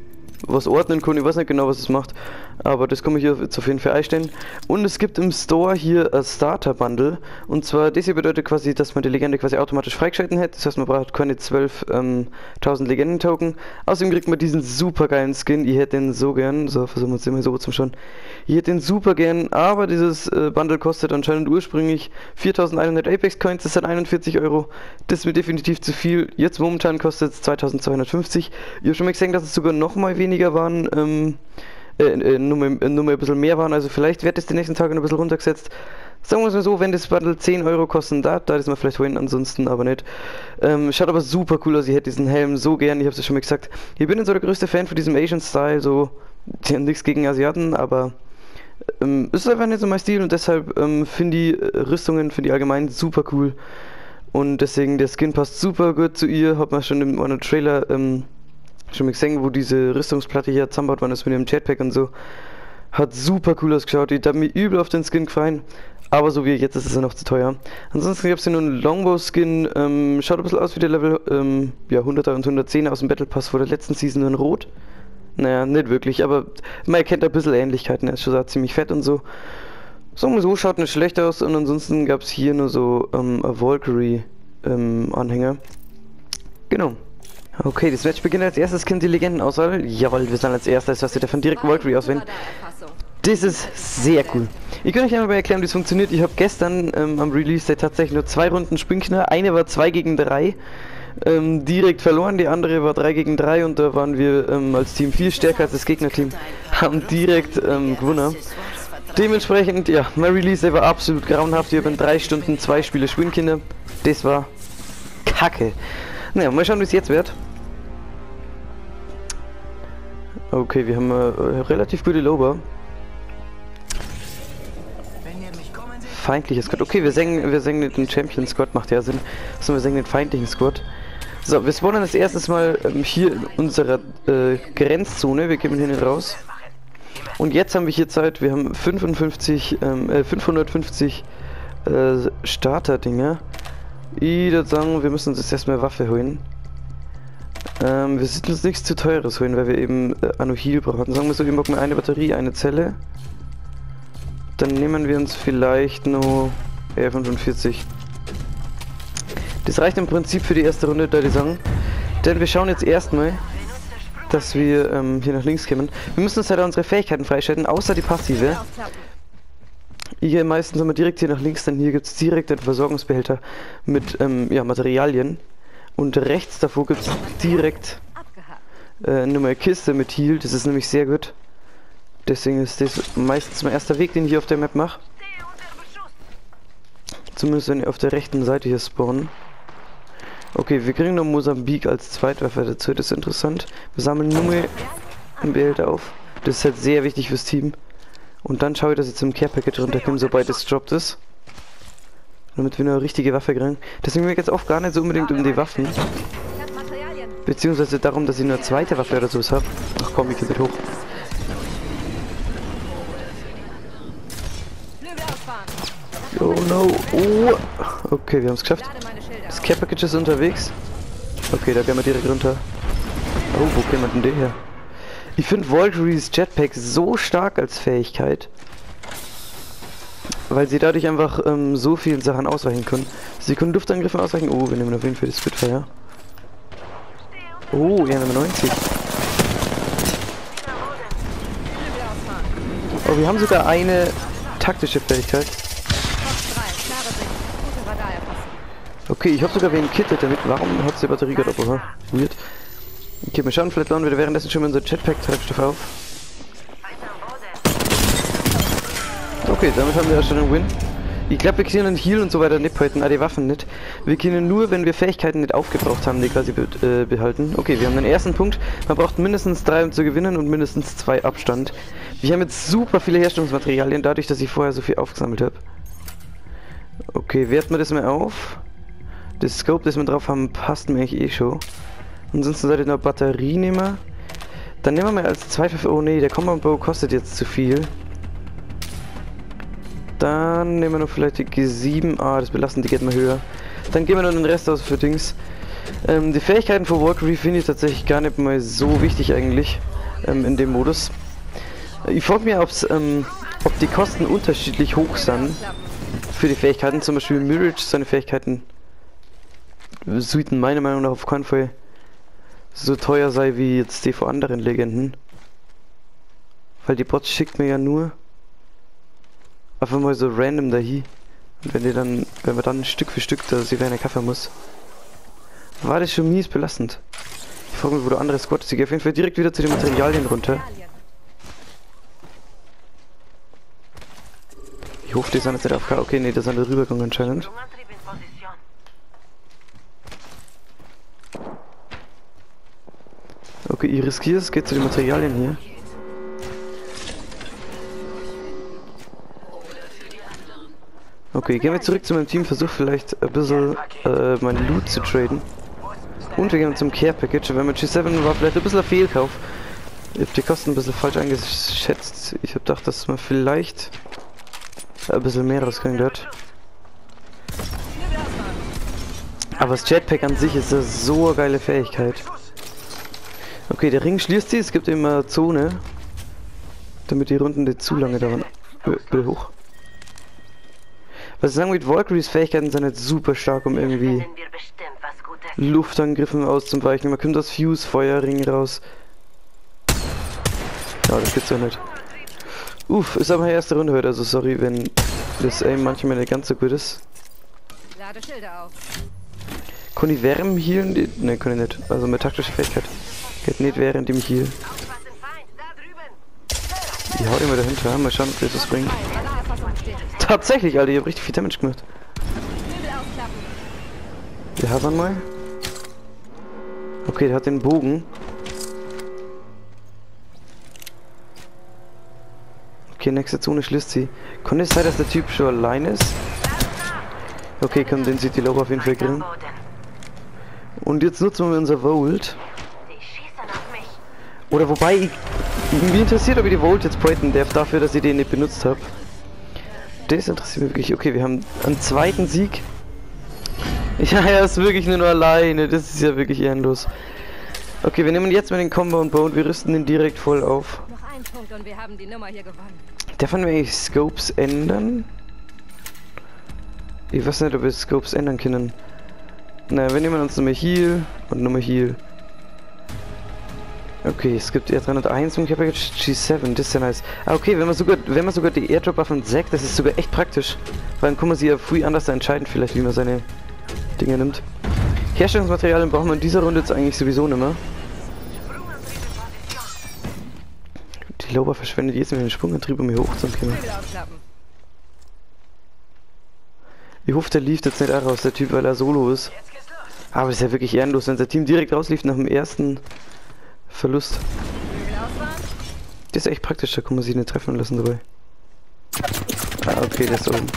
Speaker 1: was ordnen kann. Ich weiß nicht genau, was es macht, aber das kann man hier jetzt auf jeden Fall einstellen. Und es gibt im Store hier ein Starter-Bundle. Und zwar, das hier bedeutet quasi, dass man die Legende quasi automatisch freigeschalten hätte. Das heißt, man braucht keine zwölftausend ähm, Legenden-Token. Außerdem kriegt man diesen super geilen Skin. Ich hätte den so gern. So, versuchen wir uns immer so zum Schauen. Ich hätte den super gern, aber dieses äh, Bundle kostet anscheinend ursprünglich viertausendeinhundert Apex Coins. Das sind einundvierzig Euro. Das ist mir definitiv zu viel. Jetzt momentan kostet es zweitausendzweihundertfünfzig. Ich habe schon mal gesehen, dass es sogar noch mal weniger waren. Ähm, Äh, äh, nur, mal, äh, nur mal ein bisschen mehr waren, also vielleicht wird es die nächsten Tage ein bisschen runtergesetzt. Sagen wir es mal so, wenn das Bundle zehn Euro kosten darf, da ist man vielleicht holen, ansonsten aber nicht. Ähm, schaut aber super cool aus, ich hätte diesen Helm so gern, ich habe es schon mal gesagt. Ich bin so der größte Fan von diesem Asian-Style, so, nichts gegen Asiaten, aber ähm, ist einfach nicht so mein Stil und deshalb ähm, finde ich äh, Rüstungen, finde ich allgemein super cool. Und deswegen, der Skin passt super gut zu ihr, hat man schon in einem Trailer, ähm, schon mal gesehen, wo diese Rüstungsplatte hier zusammenbaut worden ist mit dem Jetpack und so. Hat super cool ausgeschaut. Ich habe mir übel auf den Skin gefallen. Aber so wie jetzt ist es ja noch zu teuer. Ansonsten gab es hier nur einen Longbow-Skin. Ähm, schaut ein bisschen aus wie der Level ähm, ja, hunderter und hundertzehner aus dem Battle Pass vor der letzten Season, nur in Rot. Naja, nicht wirklich, aber man erkennt ein bisschen Ähnlichkeiten. Er ist schon so ziemlich fett und so. Sagen wir so, schaut nicht schlecht aus. Und ansonsten gab es hier nur so ähm, ein Valkyrie-Anhänger. Ähm, genau. Okay, das Match beginnt als erstes, kennt die Legendenauswahl. Jawohl, wir sind als erstes, was wir davon direkt Valkyrie auswählen. Das ist sehr cool. Ich kann euch einmal mal erklären, wie es funktioniert. Ich habe gestern ähm, am Release-Day tatsächlich nur zwei Runden Spinkner. Eine war zwei gegen drei. Ähm, direkt verloren, die andere war drei gegen drei und da waren wir ähm, als Team viel stärker als das Gegnerteam. Haben direkt ähm, gewonnen. Dementsprechend, ja, mein Release-Day war absolut grauenhaft. Ich habe in drei Stunden zwei Spiele spielen können. Das war kacke. Naja, mal schauen, wie es jetzt wird. Okay, wir haben äh, relativ gute Lober. Feindliches Squad. Okay, wir senken, wir senken den Champion Squad, macht ja Sinn. Also wir senken den feindlichen Squad. So, wir spawnen das erstes Mal ähm, hier in unserer äh, Grenzzone. Wir gehen hier nicht raus. Und jetzt haben wir hier Zeit. Wir haben fünfundfünfzig, ähm, äh, fünfhundertfünfzig äh, Starter-Dinger. Ich würde sagen, wir müssen uns jetzt erstmal Waffe holen. Ähm, wir sollten uns nichts zu teures holen, weil wir eben äh, Anohil brauchen. Sagen wir so, wir machen eine Batterie, eine Zelle. Dann nehmen wir uns vielleicht nur R fünfundvierzig. Das reicht im Prinzip für die erste Runde, da die sagen. Denn wir schauen jetzt erstmal, dass wir ähm, hier nach links kommen. Wir müssen uns halt unsere Fähigkeiten freischalten, außer die passive. Hier meistens haben wir direkt hier nach links, denn hier gibt es direkt einen Versorgungsbehälter mit ähm, ja, Materialien. Und rechts davor gibt es direkt äh, eine neue Kiste mit Heal, das ist nämlich sehr gut. Deswegen ist das meistens mein erster Weg, den ich hier auf der Map mache. Zumindest wenn ich auf der rechten Seite hier spawnen. Okay, wir kriegen noch Mosambik als Zweitwaffe dazu, das ist interessant. Wir sammeln nur einen Behälter auf. Das ist halt sehr wichtig fürs Team. Und dann schaue ich, dass ich zum Care Package runterkomme, sobald es droppt ist. Damit wir eine richtige Waffe kriegen. Deswegen geht es oft gar nicht so unbedingt um die Waffen. Beziehungsweise darum, dass ich eine zweite Waffe oder sowas habe. Ach komm, ich geh mit hoch. Oh no. Oh. Okay, wir haben es geschafft. Das Care Package ist unterwegs. Okay, da gehen wir direkt runter. Oh, wo käme denn der her? Ich finde Valkyries Jetpack so stark als Fähigkeit. Weil sie dadurch einfach ähm, so vielen Sachen ausweichen können. Sie können Luftangriffen ausweichen. Oh, wir nehmen auf jeden Fall das Spitfire. Oh, ja, Nummer neunzig. Oh, wir haben sogar eine taktische Fähigkeit.
Speaker 2: Box drei, klare Sicht. Gute Radarerfassung.
Speaker 1: Okay, ich habe sogar wen kittet damit. Warum hat die Batterie gerade abgebrochen? Weird. Okay, wir schauen, vielleicht laden wir währenddessen schon mal unser Jetpack-Treibstoff auf. Okay, damit haben wir ja schon einen Win. Ich glaube, wir können den Heal und so weiter nicht behalten, ah, die Waffen nicht. Wir können nur, wenn wir Fähigkeiten nicht aufgebraucht haben, die quasi be äh, behalten. Okay, wir haben den ersten Punkt. Man braucht mindestens drei, um zu gewinnen und mindestens zwei Abstand. Wir haben jetzt super viele Herstellungsmaterialien, dadurch, dass ich vorher so viel aufgesammelt habe. Okay, werten wir das mal auf. Das Scope, das wir drauf haben, passt mir eigentlich eh schon. Ansonsten sollte ich noch Batterie nehmen. Dann nehmen wir mal als Zweifel... Oh nee, der Compound Bow kostet jetzt zu viel. Dann nehmen wir noch vielleicht die G sieben. Ah, das belasten, die geht mal höher. Dann gehen wir noch den Rest aus für Dings. Ähm, die Fähigkeiten für Valkyrie finde ich tatsächlich gar nicht mal so wichtig eigentlich. Ähm, in dem Modus. Ich frage mich, ob's, ähm, ob die Kosten unterschiedlich hoch sind. Für die Fähigkeiten. Zum Beispiel Mirage, seine Fähigkeiten sollten meiner Meinung nach auf keinen Fall so teuer sei wie jetzt die von anderen Legenden. Weil die Bots schickt mir ja nur einfach mal so random dahin. Und wenn die dann, wenn man dann Stück für Stück da sie eine Kaffee muss, war das schon mies belastend. Ich frage mich, wo der andere Squad ist. Ich gehe auf jeden Fall direkt wieder zu den Materialien runter. Ich hoffe, die sind jetzt nicht auf K. Okay, nee, da sind wir rübergegangen anscheinend. Okay, ich riskiere es, geht zu den Materialien hier. Okay, gehen wir zurück zu meinem Team, versuche vielleicht ein bisschen äh, mein Loot zu traden. Und wir gehen zum Care Package, weil mein G sieben war vielleicht ein bisschen ein Fehlkauf. Ich habe die Kosten ein bisschen falsch eingeschätzt. Ich habe gedacht, dass man vielleicht ein bisschen mehr rauskriegen wird. Aber das Jetpack an sich ist ja so eine geile Fähigkeit. Okay, der Ring schließt sie, es gibt immer Zone, damit die Runden nicht zu lange dauern. Bitte hoch. Was ich sagen will, Valkyries Fähigkeiten sind nicht super stark, um irgendwie Luftangriffen auszuweichen. Man kommt aus Fuse, Feuerring raus. Ja, das gibt's ja nicht. Uff, ist aber meine erste Runde heute, also sorry, wenn das Aim manchmal nicht ganz so gut ist.
Speaker 2: Lade Schilder auf.
Speaker 1: Kann ich Wärme healen? Ne, kann ich nicht. Also mit taktischer Fähigkeit. Geht nicht während dem Heal. Ich hau immer dahinter, mal schauen, ob das was bringt. Tatsächlich, Alter, ich hab richtig viel Damage gemacht. Wir haben mal. Okay, der hat den Bogen. Okay, nächste Zone schließt sie. Kann es sein, dass der Typ schon allein ist? Okay, komm, den sieht die Lobe auf jeden Fall kriegen. Und jetzt nutzen wir unser Volt. Oder wobei, ich, mich interessiert, ob ich die Volt jetzt pointen darf, dafür, dass ich den nicht benutzt habe. Das interessiert mich wirklich. Okay, wir haben einen zweiten Sieg. Ja, er ist wirklich nur noch alleine. Das ist ja wirklich ehrenlos. Okay, wir nehmen jetzt mal den Compound Bow und wir rüsten ihn direkt voll auf.
Speaker 2: Noch ein Punkt und wir haben die Nummer hier gewonnen.
Speaker 1: Darf man eigentlich Scopes ändern? Ich weiß nicht, ob wir Scopes ändern können. Na, wir nehmen uns nochmal Heal und nochmal Heal. Okay, es gibt R dreihunderteins und ich habe jetzt G sieben, das ist ja nice. Ah, okay, wenn man sogar, wenn man sogar die Airdrop-Waffen sagt, das ist sogar echt praktisch. Weil dann kann man sich ja früh anders entscheiden, vielleicht, wie man seine Dinge nimmt. Herstellungsmaterialien brauchen wir in dieser Runde jetzt eigentlich sowieso nicht mehr. Die Lober verschwendet jetzt mit dem Sprungantrieb, um hier hoch zu kommen. Ich hoffe, der lief jetzt nicht auch raus, der Typ, weil er solo ist. Aber das ist ja wirklich ehrenlos, wenn sein Team direkt rauslief nach dem ersten Verlust. Das ist echt praktisch, da kann man sich nicht treffen lassen dabei. Ah, okay, der ist oben.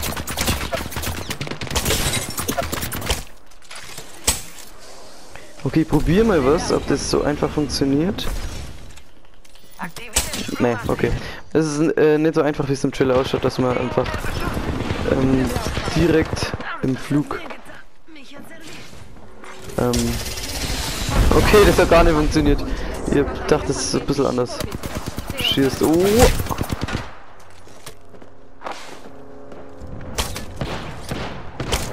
Speaker 1: Okay, probier mal was, ob das so einfach funktioniert. Nee, okay. Es ist äh, nicht so einfach, wie es im Trailer ausschaut, dass man einfach ähm, direkt im Flug ähm, okay, das hat gar nicht funktioniert. Ich dachte, das ist ein bisschen anders. Schießt. Oh!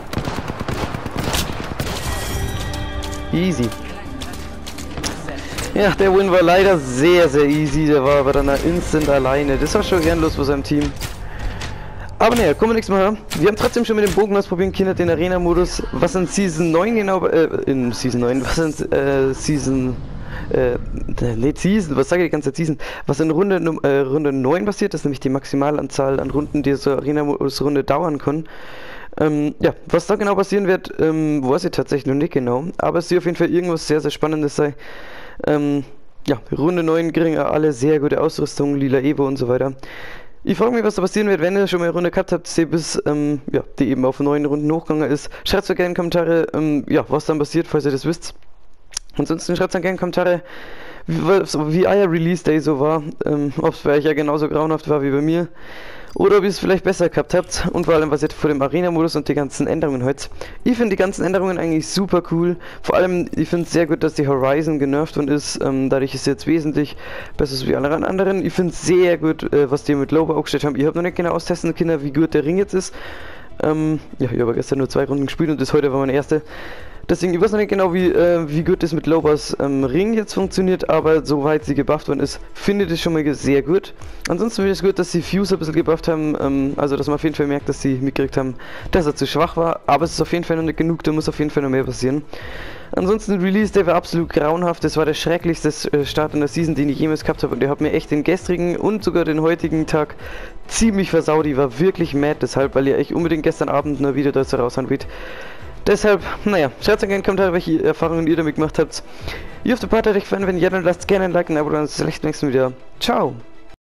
Speaker 1: Easy. Ja, der Win war leider sehr, sehr easy. Der war aber dann instant alleine. Das war schon ehrenlos für seinem Team. Aber naja, kommen wir nächstes Mal. Wir haben trotzdem schon mit dem Bogen ausprobieren können, den Arena-Modus. Was in Season neun genau, äh, in Season neun, was in äh, Season, äh, nicht Season, was sage ich die ganze Zeit Season, was in Runde, äh, Runde neun passiert, das ist nämlich die Maximalanzahl an Runden, die so Arena-Modus-Runde dauern kann. Ähm, ja, was da genau passieren wird, ähm, weiß ich tatsächlich noch nicht genau, aber es wird auf jeden Fall irgendwas sehr, sehr Spannendes sein. Ähm, ja, Runde neun kriegen alle sehr gute Ausrüstung, lila Evo und so weiter. Ich frage mich, was da passieren wird, wenn ihr schon mal eine Runde gehabt habt, die bis, ähm, ja, die eben auf neun Runden hochgegangen ist. Schreibt mir gerne in die Kommentare, ähm, ja, was dann passiert, falls ihr das wisst. Ansonsten schreibt dann gerne in die Kommentare, wie, wie euer Release Day so war, ähm, ob es bei euch ja genauso grauenhaft war wie bei mir. Oder ob ihr es vielleicht besser gehabt habt und vor allem was ihr vor dem Arena-Modus und die ganzen Änderungen heute. Ich finde die ganzen Änderungen eigentlich super cool. Vor allem, ich finde es sehr gut, dass die Horizon genervt und ist. Ähm, dadurch ist es jetzt wesentlich besser wie alle anderen. Ich finde es sehr gut, äh, was die mit Loba aufgestellt haben. Ich habe noch nicht genau austesten können, wie gut der Ring jetzt ist. Ähm, ja, ich habe gestern nur zwei Runden gespielt und das heute war meine erste. Deswegen, ich weiß noch nicht genau, wie, äh, wie gut das mit Lobas ähm, Ring jetzt funktioniert, aber soweit sie gebufft worden ist, finde ich das schon mal sehr gut. Ansonsten finde ich es gut, dass sie Fuse ein bisschen gebufft haben, ähm, also dass man auf jeden Fall merkt, dass sie mitgekriegt haben, dass er zu schwach war, aber es ist auf jeden Fall noch nicht genug, da muss auf jeden Fall noch mehr passieren. Ansonsten Release, der war absolut grauenhaft, das war der schrecklichste äh, Start in der Season, den ich jemals gehabt habe und der hat mir echt den gestrigen und sogar den heutigen Tag ziemlich versaut, ich war wirklich mad deshalb, weil ihr echt unbedingt gestern Abend noch wieder dazu raushauen wollt. Deshalb, naja, schreibt gerne in die Kommentare, welche Erfahrungen ihr damit gemacht habt. Ihr auf der Part euch gefallen, wenn ja, dann lasst gerne ein Like, ein Abo, dann bis zum nächsten Mal wieder. Ciao!